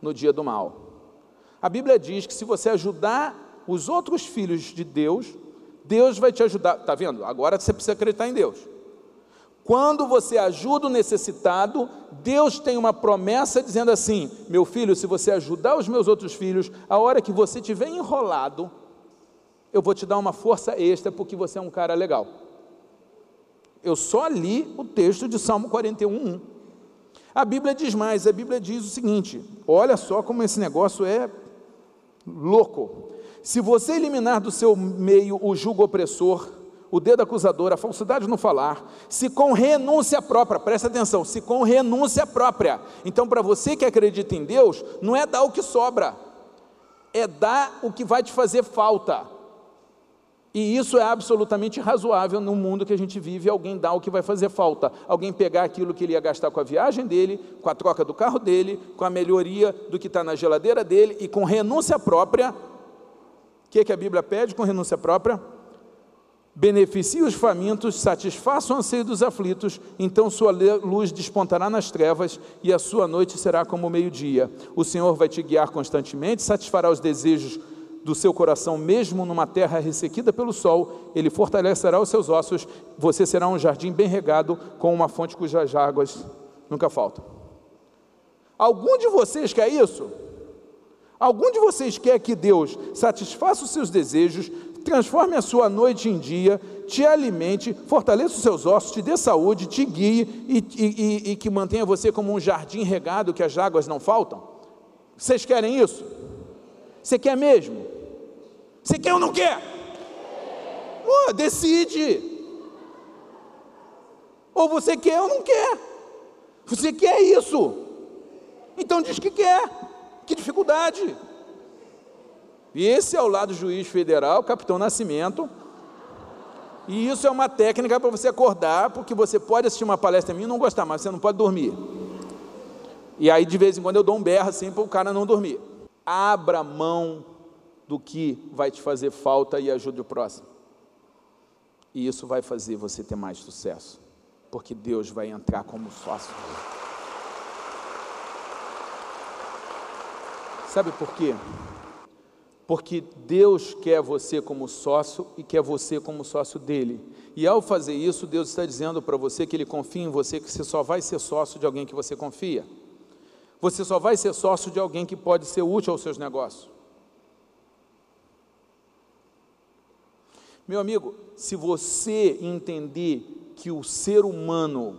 Speaker 1: no dia do mal. A Bíblia diz que se você ajudar os outros filhos de Deus, Deus vai te ajudar. Está vendo? Agora você precisa acreditar em Deus. Quando você ajuda o necessitado, Deus tem uma promessa dizendo assim: meu filho, se você ajudar os meus outros filhos, a hora que você estiver enrolado, eu vou te dar uma força extra, porque você é um cara legal. Eu só li o texto de Salmo 41:1. A Bíblia diz mais, a Bíblia diz o seguinte, olha só como esse negócio é louco. Se você eliminar do seu meio o jugo opressor, o dedo acusador, a falsidade no falar, se com renúncia própria, presta atenção, se com renúncia própria. Então, para você que acredita em Deus, não é dar o que sobra, é dar o que vai te fazer falta. E isso é absolutamente razoável no mundo que a gente vive, alguém dar o que vai fazer falta, alguém pegar aquilo que ele ia gastar com a viagem dele, com a troca do carro dele, com a melhoria do que está na geladeira dele, e com renúncia própria. O que a Bíblia pede com renúncia própria? Beneficie os famintos, satisfaça o anseio dos aflitos, então sua luz despontará nas trevas, e a sua noite será como o meio-dia. O Senhor vai te guiar constantemente, satisfará os desejos do seu coração, mesmo numa terra ressequida pelo sol, ele fortalecerá os seus ossos, você será um jardim bem regado, com uma fonte cujas águas nunca faltam. Algum de vocês quer isso? Algum de vocês quer que Deus satisfaça os seus desejos, transforme a sua noite em dia, te alimente, fortaleça os seus ossos, te dê saúde, te guie e que mantenha você como um jardim regado, que as águas não faltam? Vocês querem isso? Você quer mesmo? Você quer ou não quer? Decide. Ou você quer ou não quer. Você quer isso? Então diz que quer. Que dificuldade. E esse é o lado juiz federal, Capitão Nascimento. E isso é uma técnica para você acordar, porque você pode assistir uma palestra minha e não gostar, mas você não pode dormir. E aí de vez em quando eu dou um berro assim para o cara não dormir. Abra mão do que vai te fazer falta e ajude o próximo. E isso vai fazer você ter mais sucesso, porque Deus vai entrar como sócio. Sabe por quê? Porque Deus quer você como sócio e quer você como sócio dele. E ao fazer isso, Deus está dizendo para você que Ele confia em você, que você só vai ser sócio de alguém que você confia. Você só vai ser sócio de alguém que pode ser útil aos seus negócios. Meu amigo, se você entender que o ser humano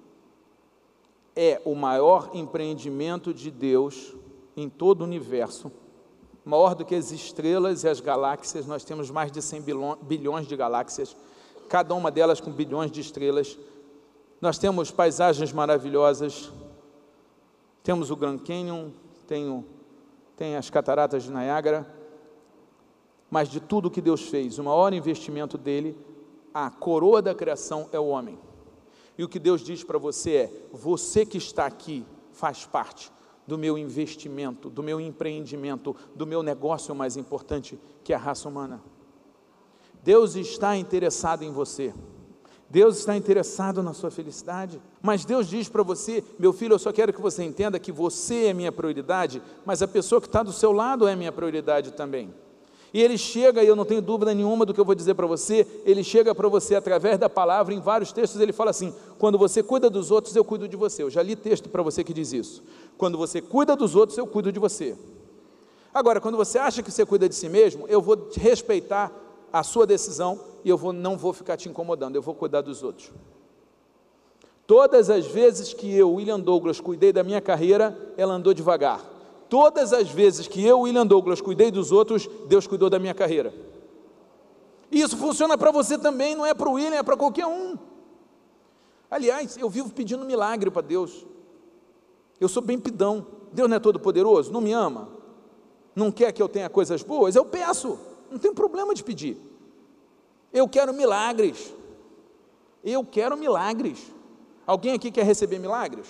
Speaker 1: é o maior empreendimento de Deus em todo o universo, maior do que as estrelas e as galáxias, nós temos mais de 100 bilhões de galáxias, cada uma delas com bilhões de estrelas, nós temos paisagens maravilhosas, temos o Grand Canyon, tem as cataratas de Niágara, mas de tudo que Deus fez, o maior investimento dele, a coroa da criação é o homem. E o que Deus diz para você é: você que está aqui faz parte do meu investimento, do meu empreendimento, do meu negócio mais importante, que é a raça humana. Deus está interessado em você. Deus está interessado na sua felicidade, mas Deus diz para você: meu filho, eu só quero que você entenda que você é minha prioridade, mas a pessoa que está do seu lado é minha prioridade também. E Ele chega, e eu não tenho dúvida nenhuma do que eu vou dizer para você, Ele chega para você através da palavra, em vários textos Ele fala assim: quando você cuida dos outros, eu cuido de você. Eu já li texto para você que diz isso. Quando você cuida dos outros, eu cuido de você. Agora, quando você acha que você cuida de si mesmo, eu vou respeitar a sua decisão e não vou ficar te incomodando, eu vou cuidar dos outros. Todas as vezes que eu, William Douglas, cuidei da minha carreira, ela andou devagar. Todas as vezes que eu, William Douglas, cuidei dos outros, Deus cuidou da minha carreira. E isso funciona para você também, não é para o William, é para qualquer um. Aliás, eu vivo pedindo milagre para Deus. Eu sou bem pidão. Deus não é todo poderoso? Não me ama? Não quer que eu tenha coisas boas? Eu peço, não tem problema de pedir. Eu quero milagres. Eu quero milagres. Alguém aqui quer receber milagres?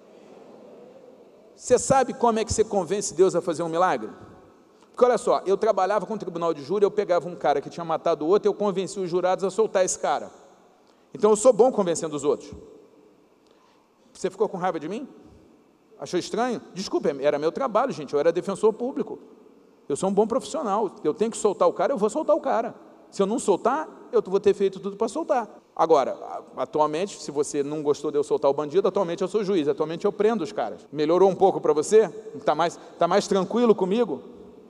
Speaker 1: Você sabe como é que você convence Deus a fazer um milagre? Porque olha só, eu trabalhava com um tribunal de júri, eu pegava um cara que tinha matado o outro, eu convenci os jurados a soltar esse cara. Então eu sou bom convencendo os outros. Você ficou com raiva de mim? Achou estranho? Desculpa, era meu trabalho, gente, eu era defensor público. Eu sou um bom profissional, eu tenho que soltar o cara, eu vou soltar o cara. Se eu não soltar, eu vou ter feito tudo para soltar. Agora, atualmente, se você não gostou de eu soltar o bandido, atualmente eu sou juiz, atualmente eu prendo os caras. Melhorou um pouco para você? Está mais tranquilo comigo?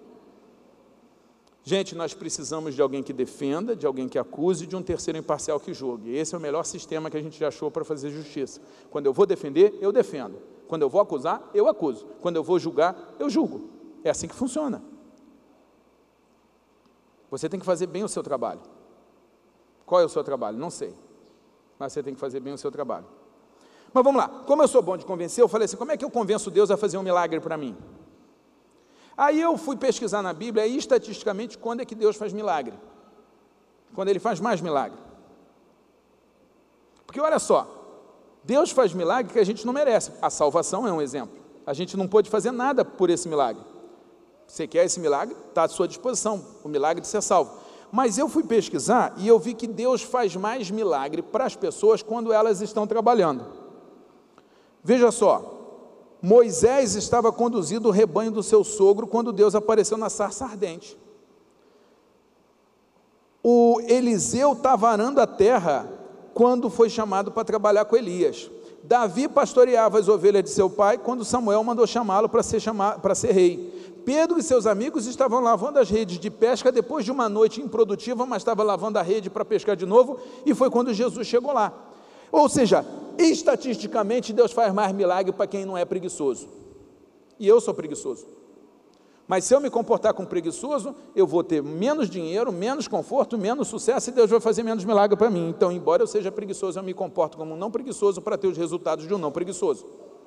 Speaker 1: Gente, nós precisamos de alguém que defenda, de alguém que acuse, de um terceiro imparcial que julgue. Esse é o melhor sistema que a gente já achou para fazer justiça. Quando eu vou defender, eu defendo. Quando eu vou acusar, eu acuso. Quando eu vou julgar, eu julgo. É assim que funciona. Você tem que fazer bem o seu trabalho. Qual é o seu trabalho? Não sei. Mas você tem que fazer bem o seu trabalho. Mas vamos lá. Como eu sou bom de convencer, eu falei assim, como é que eu convenço Deus a fazer um milagre para mim? Aí eu fui pesquisar na Bíblia, e estatisticamente, quando é que Deus faz milagre? Quando Ele faz mais milagre. Porque olha só, Deus faz milagre que a gente não merece. A salvação é um exemplo. A gente não pôde fazer nada por esse milagre. Você quer esse milagre? Está à sua disposição, o milagre de ser salvo. Mas eu fui pesquisar e eu vi que Deus faz mais milagre para as pessoas quando elas estão trabalhando. Veja só, Moisés estava conduzindo o rebanho do seu sogro quando Deus apareceu na sarça ardente. O Eliseu estava arando a terra quando foi chamado para trabalhar com Elias. Davi pastoreava as ovelhas de seu pai quando Samuel mandou chamá-lo para ser rei. Pedro e seus amigos estavam lavando as redes de pesca depois de uma noite improdutiva, mas estava lavando a rede para pescar de novo, e foi quando Jesus chegou lá. Ou seja, estatisticamente Deus faz mais milagre para quem não é preguiçoso. E eu sou preguiçoso. Mas se eu me comportar como preguiçoso, eu vou ter menos dinheiro, menos conforto, menos sucesso, e Deus vai fazer menos milagre para mim. Então, embora eu seja preguiçoso, eu me comporto como um não preguiçoso para ter os resultados de um não preguiçoso.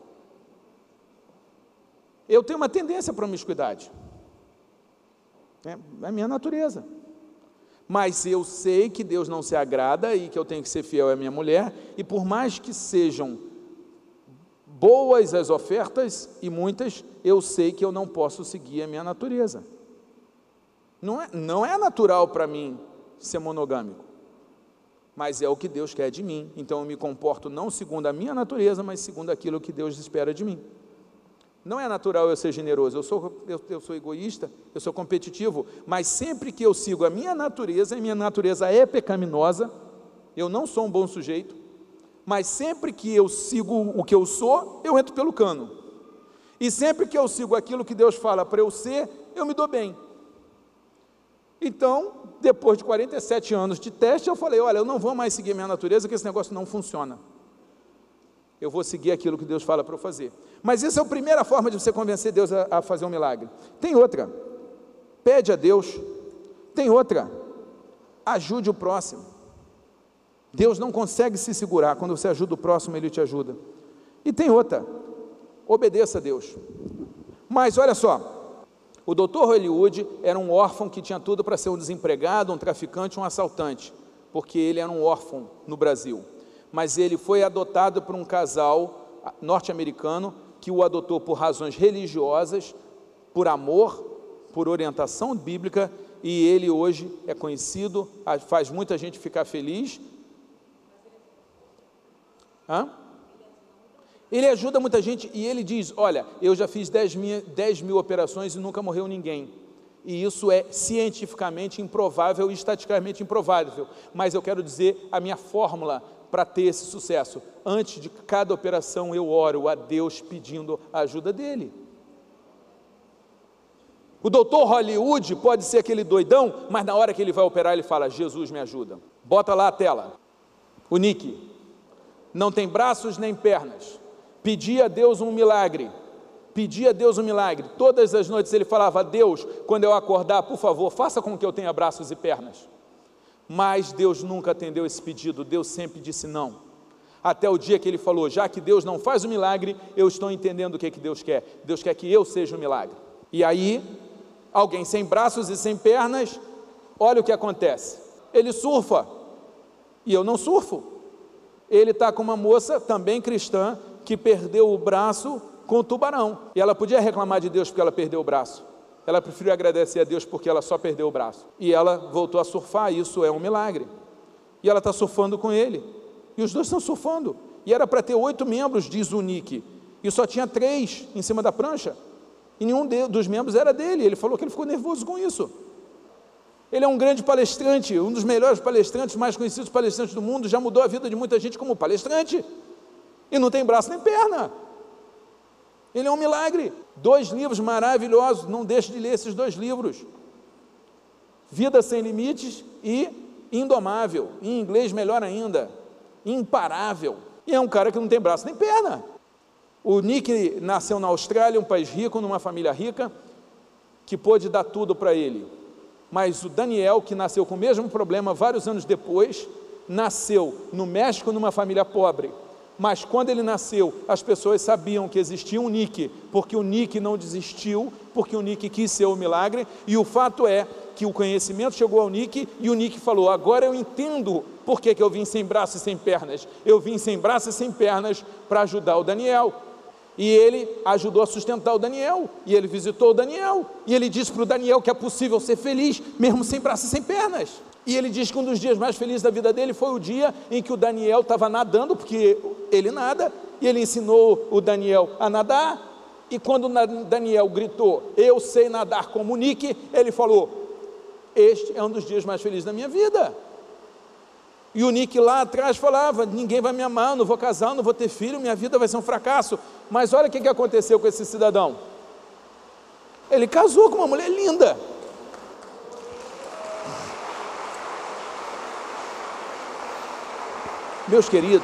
Speaker 1: Eu tenho uma tendência à promiscuidade. É a minha natureza. Mas eu sei que Deus não se agrada e que eu tenho que ser fiel à minha mulher, e por mais que sejam boas as ofertas, e muitas, eu sei que eu não posso seguir a minha natureza. Não é natural para mim ser monogâmico, mas é o que Deus quer de mim. Então eu me comporto não segundo a minha natureza, mas segundo aquilo que Deus espera de mim. Não é natural eu ser generoso, eu sou egoísta, eu sou competitivo, mas sempre que eu sigo a minha natureza, e minha natureza é pecaminosa, eu não sou um bom sujeito, mas sempre que eu sigo o que eu sou, eu entro pelo cano. E sempre que eu sigo aquilo que Deus fala para eu ser, eu me dou bem. Então, depois de 47 anos de teste, eu falei, olha, eu não vou mais seguir minha natureza, que esse negócio não funciona. Eu vou seguir aquilo que Deus fala para eu fazer. Mas essa é a primeira forma de você convencer Deus a fazer um milagre. Tem outra, pede a Deus. Tem outra, ajude o próximo. Deus não consegue se segurar, quando você ajuda o próximo, Ele te ajuda. E tem outra, obedeça a Deus. Mas olha só, o Dr. Hollywood era um órfão que tinha tudo para ser um desempregado, um traficante, um assaltante, porque ele era um órfão no Brasil. Mas ele foi adotado por um casal norte-americano que o adotou por razões religiosas, por amor, por orientação bíblica, e ele hoje é conhecido, faz muita gente ficar feliz. Ele ajuda muita gente e ele diz, olha, eu já fiz 10 mil operações e nunca morreu ninguém. E isso é cientificamente improvável e estatisticamente improvável. Mas eu quero dizer a minha fórmula para ter esse sucesso. Antes de cada operação eu oro a Deus pedindo a ajuda dele. O Dr. Hollywood pode ser aquele doidão, mas na hora que ele vai operar ele fala, Jesus me ajuda. Bota lá a tela. O Nick não tem braços nem pernas. Pedia a Deus um milagre. Pedia a Deus um milagre. Todas as noites ele falava, Deus, quando eu acordar, por favor, faça com que eu tenha braços e pernas. Mas Deus nunca atendeu esse pedido, Deus sempre disse não. Até o dia que ele falou, já que Deus não faz o milagre, eu estou entendendo o que Deus quer. Deus quer que eu seja o milagre. E aí, alguém sem braços e sem pernas, olha o que acontece. Ele surfa, e eu não surfo. Ele está com uma moça, também cristã, que perdeu o braço com o tubarão. E ela podia reclamar de Deus porque ela perdeu o braço. Ela preferiu agradecer a Deus porque ela só perdeu o braço. E ela voltou a surfar, isso é um milagre. E ela está surfando com ele. E os dois estão surfando. E era para ter 8 membros, diz o Nick. e só tinha 3 em cima da prancha, e nenhum dos membros era dele. Ele falou que ele ficou nervoso com isso. Ele é um grande palestrante, um dos melhores palestrantes, mais conhecidos palestrantes do mundo, já mudou a vida de muita gente como palestrante, e não tem braço nem perna. Ele é um milagre. 2 livros maravilhosos, não deixe de ler esses 2 livros, Vida Sem Limites e Indomável, em inglês melhor ainda, Imparável. E é um cara que não tem braço nem perna. O Nick nasceu na Austrália, um país rico, numa família rica, que pôde dar tudo para ele. Mas o Daniel, que nasceu com o mesmo problema vários anos depois, nasceu no México numa família pobre. Mas quando ele nasceu, as pessoas sabiam que existia um Nick, porque o Nick não desistiu, porque o Nick quis ser o milagre, e o fato é que o conhecimento chegou ao Nick, e o Nick falou: agora eu entendo por que eu vim sem braços e sem pernas. Eu vim sem braços e sem pernas para ajudar o Daniel. E ele ajudou a sustentar o Daniel, e ele visitou o Daniel, e ele disse para o Daniel que é possível ser feliz, mesmo sem braços e sem pernas. E ele diz que um dos dias mais felizes da vida dele foi o dia em que o Daniel estava nadando, porque ele nada, e ele ensinou o Daniel a nadar, e quando o Daniel gritou: eu sei nadar como o Nick, ele falou: este é um dos dias mais felizes da minha vida. E o Nick lá atrás falava: ninguém vai me amar, eu não vou casar, eu não vou ter filho, minha vida vai ser um fracasso. Mas olha o que aconteceu com esse cidadão. Ele casou com uma mulher linda. Meus queridos,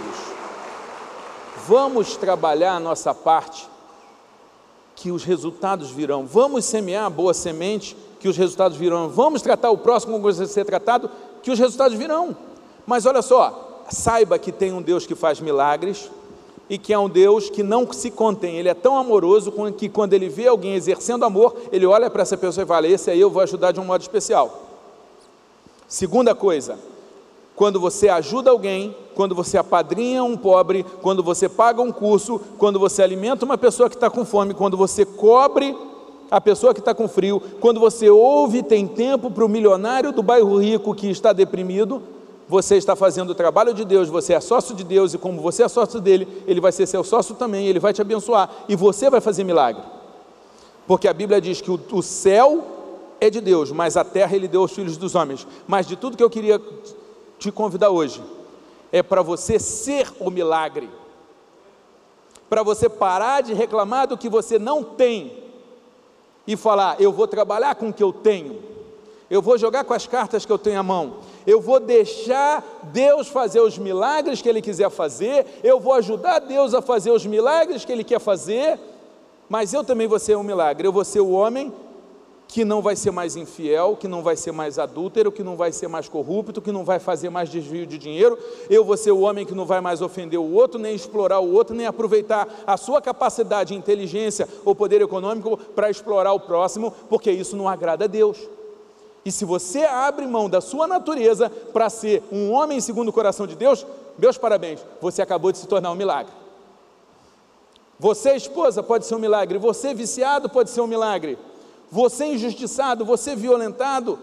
Speaker 1: vamos trabalhar a nossa parte, que os resultados virão. Vamos semear a boa semente, que os resultados virão. Vamos tratar o próximo como precisa ser tratado, que os resultados virão. Mas olha só, saiba que tem um Deus que faz milagres, e que é um Deus que não se contém. Ele é tão amoroso que quando ele vê alguém exercendo amor, ele olha para essa pessoa e fala: esse aí eu vou ajudar de um modo especial. Segunda coisa, quando você ajuda alguém, quando você apadrinha um pobre, quando você paga um curso, quando você alimenta uma pessoa que está com fome, quando você cobre a pessoa que está com frio, quando você ouve e tem tempo para o milionário do bairro rico que está deprimido, você está fazendo o trabalho de Deus, você é sócio de Deus, e como você é sócio dele, ele vai ser seu sócio também, ele vai te abençoar, e você vai fazer milagre. Porque a Bíblia diz que o céu é de Deus, mas a terra ele deu aos filhos dos homens. Mas de tudo que eu queria te convidar hoje, é para você ser o milagre, para você parar de reclamar do que você não tem, e falar: eu vou trabalhar com o que eu tenho, eu vou jogar com as cartas que eu tenho à mão, eu vou deixar Deus fazer os milagres que Ele quiser fazer, eu vou ajudar Deus a fazer os milagres que Ele quer fazer, mas eu também vou ser um milagre. Eu vou ser o homem que não vai ser mais infiel, que não vai ser mais adúltero, que não vai ser mais corrupto, que não vai fazer mais desvio de dinheiro. Eu vou ser o homem que não vai mais ofender o outro, nem explorar o outro, nem aproveitar a sua capacidade, inteligência ou poder econômico para explorar o próximo, porque isso não agrada a Deus. E se você abre mão da sua natureza para ser um homem segundo o coração de Deus, meus parabéns, você acabou de se tornar um milagre. Você, esposa, pode ser um milagre. Você, viciado, pode ser um milagre. Você, injustiçado, você, violentado,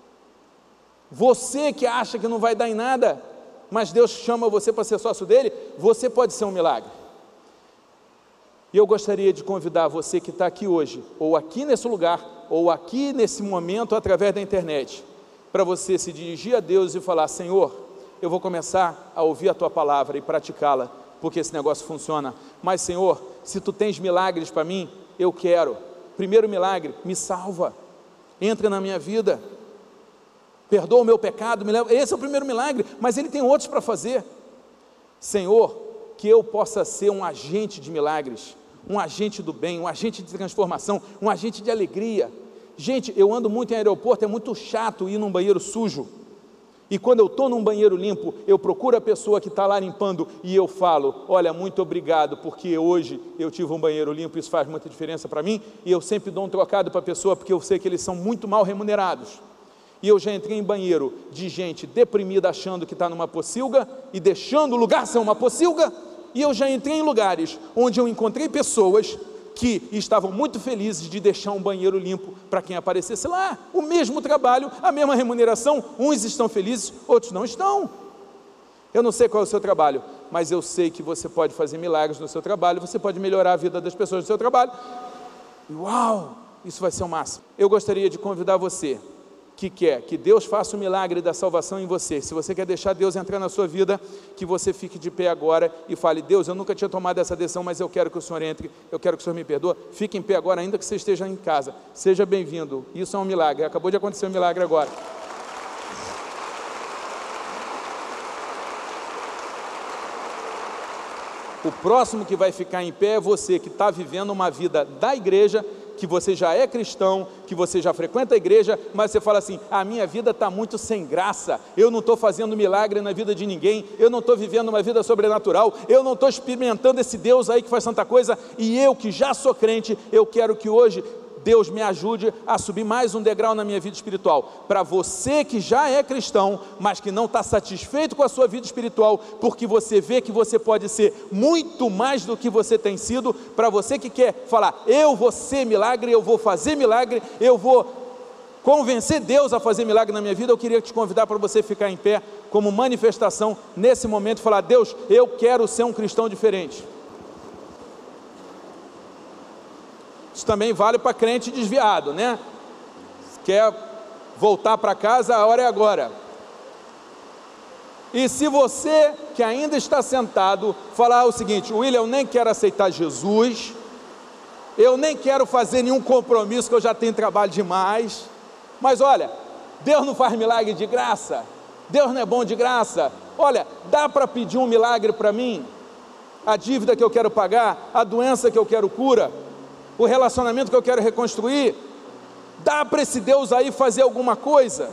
Speaker 1: você que acha que não vai dar em nada, mas Deus chama você para ser sócio dele, você pode ser um milagre. E eu gostaria de convidar você que está aqui hoje, ou aqui nesse lugar, ou aqui nesse momento, através da internet, para você se dirigir a Deus e falar: Senhor, eu vou começar a ouvir a Tua palavra e praticá-la, porque esse negócio funciona. Mas Senhor, se Tu tens milagres para mim, eu quero. Primeiro milagre, me salva, entra na minha vida, perdoa o meu pecado, me leva. Esse é o primeiro milagre, mas Ele tem outros para fazer. Senhor, que eu possa ser um agente de milagres, um agente do bem, um agente de transformação, um agente de alegria. Gente, eu ando muito em aeroporto, é muito chato ir num banheiro sujo, e quando eu estou num banheiro limpo, eu procuro a pessoa que está lá limpando, e eu falo: olha, muito obrigado, porque hoje eu tive um banheiro limpo, isso faz muita diferença para mim, e eu sempre dou um trocado para a pessoa, porque eu sei que eles são muito mal remunerados. E eu já entrei em banheiro de gente deprimida, achando que está numa pocilga, e deixando o lugar ser uma pocilga, e eu já entrei em lugares onde eu encontrei pessoas que estavam muito felizes de deixar um banheiro limpo para quem aparecesse lá, o mesmo trabalho, a mesma remuneração, uns estão felizes, outros não estão. Eu não sei qual é o seu trabalho, mas eu sei que você pode fazer milagres no seu trabalho, você pode melhorar a vida das pessoas no seu trabalho. Uau, isso vai ser o máximo. Eu gostaria de convidar você, que quer que Deus faça o milagre da salvação em você, se você quer deixar Deus entrar na sua vida, que você fique de pé agora e fale: Deus, eu nunca tinha tomado essa decisão, mas eu quero que o Senhor entre, eu quero que o Senhor me perdoe. Fique em pé agora, ainda que você esteja em casa. Seja bem-vindo, isso é um milagre, acabou de acontecer um milagre agora. O próximo que vai ficar em pé é você que está vivendo uma vida da igreja, que você já é cristão, que você já frequenta a igreja, mas você fala assim: a minha vida está muito sem graça, eu não estou fazendo milagre na vida de ninguém, eu não estou vivendo uma vida sobrenatural, eu não estou experimentando esse Deus aí que faz tanta coisa, e eu que já sou crente, eu quero que hoje Deus me ajude a subir mais um degrau na minha vida espiritual. Para você que já é cristão, mas que não está satisfeito com a sua vida espiritual, porque você vê que você pode ser muito mais do que você tem sido, para você que quer falar: eu vou ser milagre, eu vou fazer milagre, eu vou convencer Deus a fazer milagre na minha vida, eu queria te convidar para você ficar em pé, como manifestação, nesse momento, e falar: Deus, eu quero ser um cristão diferente. Isso também vale para crente desviado, né? Quer voltar para casa, a hora é agora. E se você que ainda está sentado falar o seguinte: William, eu nem quero aceitar Jesus, eu nem quero fazer nenhum compromisso, que eu já tenho trabalho demais, mas olha, Deus não faz milagre de graça, Deus não é bom de graça, olha, dá para pedir um milagre para mim? A dívida que eu quero pagar, a doença que eu quero cura, o relacionamento que eu quero reconstruir, dá para esse Deus aí fazer alguma coisa?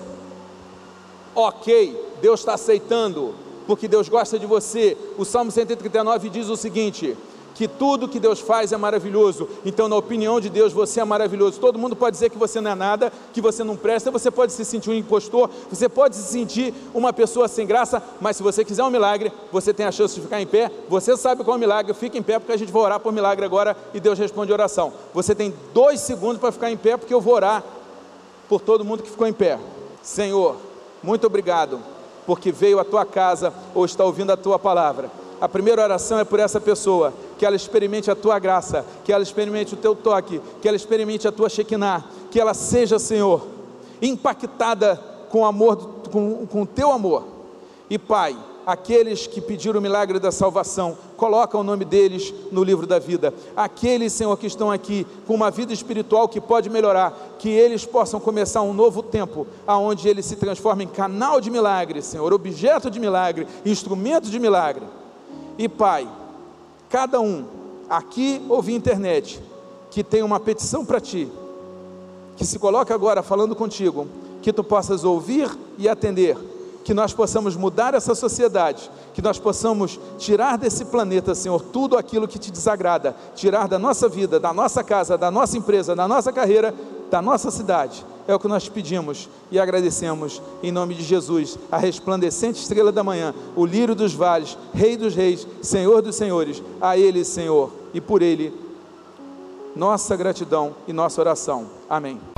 Speaker 1: Ok, Deus está aceitando, porque Deus gosta de você. O Salmo 139 diz o seguinte: que tudo que Deus faz é maravilhoso. Então, na opinião de Deus, você é maravilhoso. Todo mundo pode dizer que você não é nada, que você não presta, você pode se sentir um impostor, você pode se sentir uma pessoa sem graça, mas se você quiser um milagre, você tem a chance de ficar em pé. Você sabe qual é o milagre, fica em pé, porque a gente vai orar por milagre agora, e Deus responde a oração. Você tem 2 segundos para ficar em pé, porque eu vou orar por todo mundo que ficou em pé. Senhor, muito obrigado, porque veio à tua casa, ou está ouvindo a tua palavra. A primeira oração é por essa pessoa, que ela experimente a tua graça, que ela experimente o teu toque, que ela experimente a tua Shekinah, que ela seja, Senhor, impactada com o amor, com o teu amor. E Pai, aqueles que pediram o milagre da salvação, coloca o nome deles no livro da vida. Aqueles, Senhor, que estão aqui com uma vida espiritual que pode melhorar, que eles possam começar um novo tempo, aonde eles se transformem em canal de milagre, Senhor, objeto de milagre, instrumento de milagre. E Pai, cada um aqui ou via internet, que tem uma petição para Ti, que se coloca agora falando contigo, que Tu possas ouvir e atender, que nós possamos mudar essa sociedade, que nós possamos tirar desse planeta, Senhor, tudo aquilo que Te desagrada, tirar da nossa vida, da nossa casa, da nossa empresa, da nossa carreira, da nossa cidade. É o que nós pedimos e agradecemos, em nome de Jesus, a resplandecente estrela da manhã, o lírio dos vales, Rei dos reis, Senhor dos senhores, a Ele, Senhor, e por Ele, nossa gratidão e nossa oração. Amém.